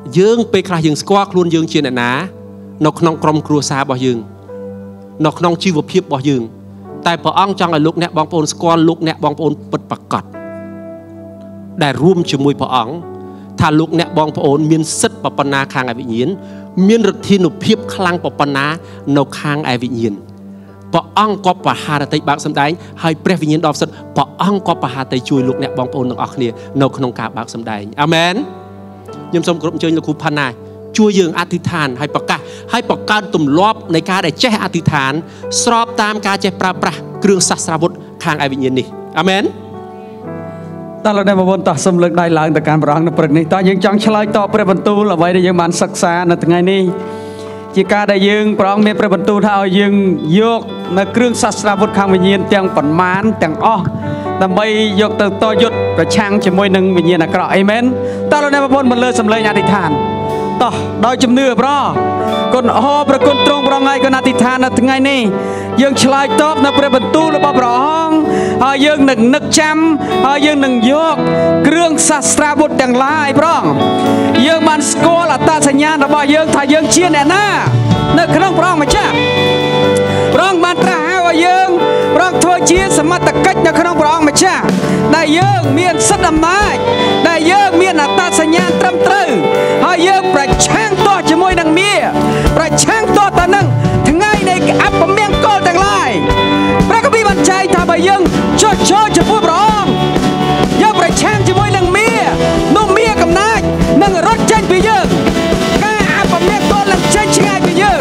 យើងពេលខ្លះយើងស្គាល់ខ្លួនយើងជាអ្នកណានៅក្នុងក្រុមគ្រួសាររបស់យើងនៅក្នុងជីវភាពរបស់យើងតែព្រះអង្គចង់ឲ្យលោកអ្នកបងប្អូនស្គាល់លោកអ្នកបងប្អូនពិតប្រាកដដែលរួមជាមួយព្រះអង្គថាលោកអ្នកបងប្អូនមានសិទ្ធិប៉ុណ្ណាខាងឯវិញ្ញាណមានឫទ្ធានុភាពខ្លាំងប៉ុណ្ណានៅខាងឯវិញ្ញាណព្រះអង្គក៏ប្រហារតីបើកសម្ដែងហើយព្រះវិញ្ញាណដ៏ពិសិដ្ឋព្រះអង្គក៏ប្រហារតីជួយលោកអ្នកបងប្អូនទាំងអស់គ្នានៅក្នុងការបើកសម្ដែងអាមែនខ្ញុំសូមគោរពអញ្ជើញលោកគ្រូផាន់ណាជួយយើងអធិដ្ឋានហើយប្រកាសហើយបង្កើតទម្លាប់នៃការដែលចេះអធិដ្ឋានស្របតាមការចេះប្រើប្រាស់គ្រឿងសាស្ត្រាវុធខាងឯវិញ្ញាណនេះអាមែនតើលោកអ្នកបងប្អូនតោះសូមលើកដៃឡើងទៅកាន់ព្រះអង្គនៅព្រឹកនេះតើយើងចង់ឆ្លើយតបព្រះបន្ទូលអ្វីដែលយើងបានសិក្សានៅថ្ងៃនេះជាការដែលយើងព្រះអង្គមានព្រះបន្ទូលថាឲ្យយើងយកនៅគ្រឿងសាស្ត្រាវុធខាងវិញ្ញាណទាំងប៉ុន្មានទាំងអស់ដើម្បីយកទៅតយុទ្ធប្រឆាំងជាមួយនឹងវិញ្ញាណអាក្រក់អេមែនតើលោកអ្នកបងប្អូនមកលើសម្លេងអធិដ្ឋានតោះដោយជំនឿប្រគុណអរព្រះគុណទ្រង់ព្រះអង្គឯងគុណអធិដ្ឋាននៅថ្ងៃនេះយើងឆ្លើយតបនៅព្រះបន្ទូលរបស់ព្រះអង្គហើយយើងនឹងនឹកចាំហើយយើងនឹងយកគ្រឿងសាស្ត្រាវុធទាំងឡាយព្រះអង្គយើងបានស្គាល់អត្តសញ្ញាណរបស់យើងថាយើងជាអ្នកណានៅក្នុងព្រះអង្គម្ចាស់ព្រះអង្គបានត្រាស់ហៅឲ្យយើងព្រះអង្គធ្វើជាសមត្ថកិច្ចនៅក្នុងព្រះអង្គម្ចាស់ដែលយើងមានសិទ្ធិអំណាចដែលយើងមានអត្តសញ្ញាណត្រឹមត្រូវហើយយើងប្រឆាំងតជាមួយនឹងមារប្រឆាំងតទៅនឹងថ្ងៃនៃអពមង្គលទាំងឡាយព្រះគម្ពីរបានចែងថាបើយើងចុះចូលចំពោះព្រះអង្គយើងប្រឆាំងជាមួយនឹងមារនោះមារកំណាចនឹងរត់ចេញពីយើងការអពមង្គលនឹងចេញឆ្ងាយពីយើង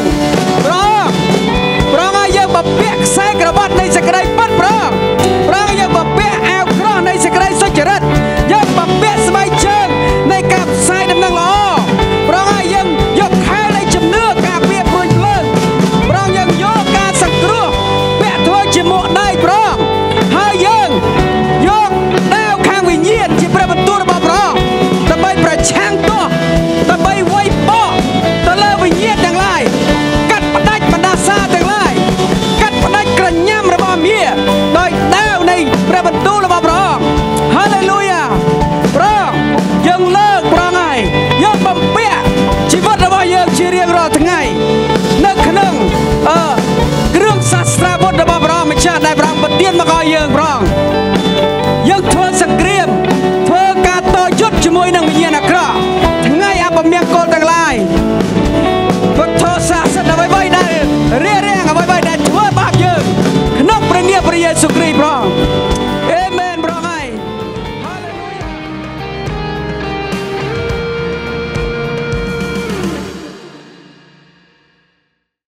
ព្រះឲ្យយើងបពាក់ខ្សែក្រវាត់នៃសេចក្តីពិតព្រះឲ្យយើងបពាក់អាវក្រោះនៃសេចក្តីសុចរិតយើងបពាក់ស្បែកជើងនៃការផ្សាយដំណឹងល្អព្រះឲ្យយើងយកខែនៃជំនឿការពារព្រួយភ្លើងព្រះយើងយកការសង្គ្រោះពាក់ធ្វើជាមួកដៃព្រះហើយយើងយកដាវខាងវិញ្ញាណជាព្រះបន្ទូលរបស់ព្រះដើម្បីប្រឆាំងទោះដើម្បីវាយបកទៅលើវិញ្ញាណទាំងឡាយកាត់ផ្ដាច់បណ្ដាសាទាំងឡាយកាត់ផ្ដាច់ក្រញ៉ាំរបស់មារដោយដាវនៃព្រះបន្ទូលរបស់ព្រះហាឡេលូយ៉ាព្រះយើងលើកព្រះហើយយើងបំពាក់ជីវិតរបស់យើងជារៀងរាល់ថ្ងៃនៅក្នុងគ្រឿងសាស្ត្រាវុធរបស់ព្រះម្ចាស់ដែលព្រះប្រទានមកឲ្យយើងព្រះ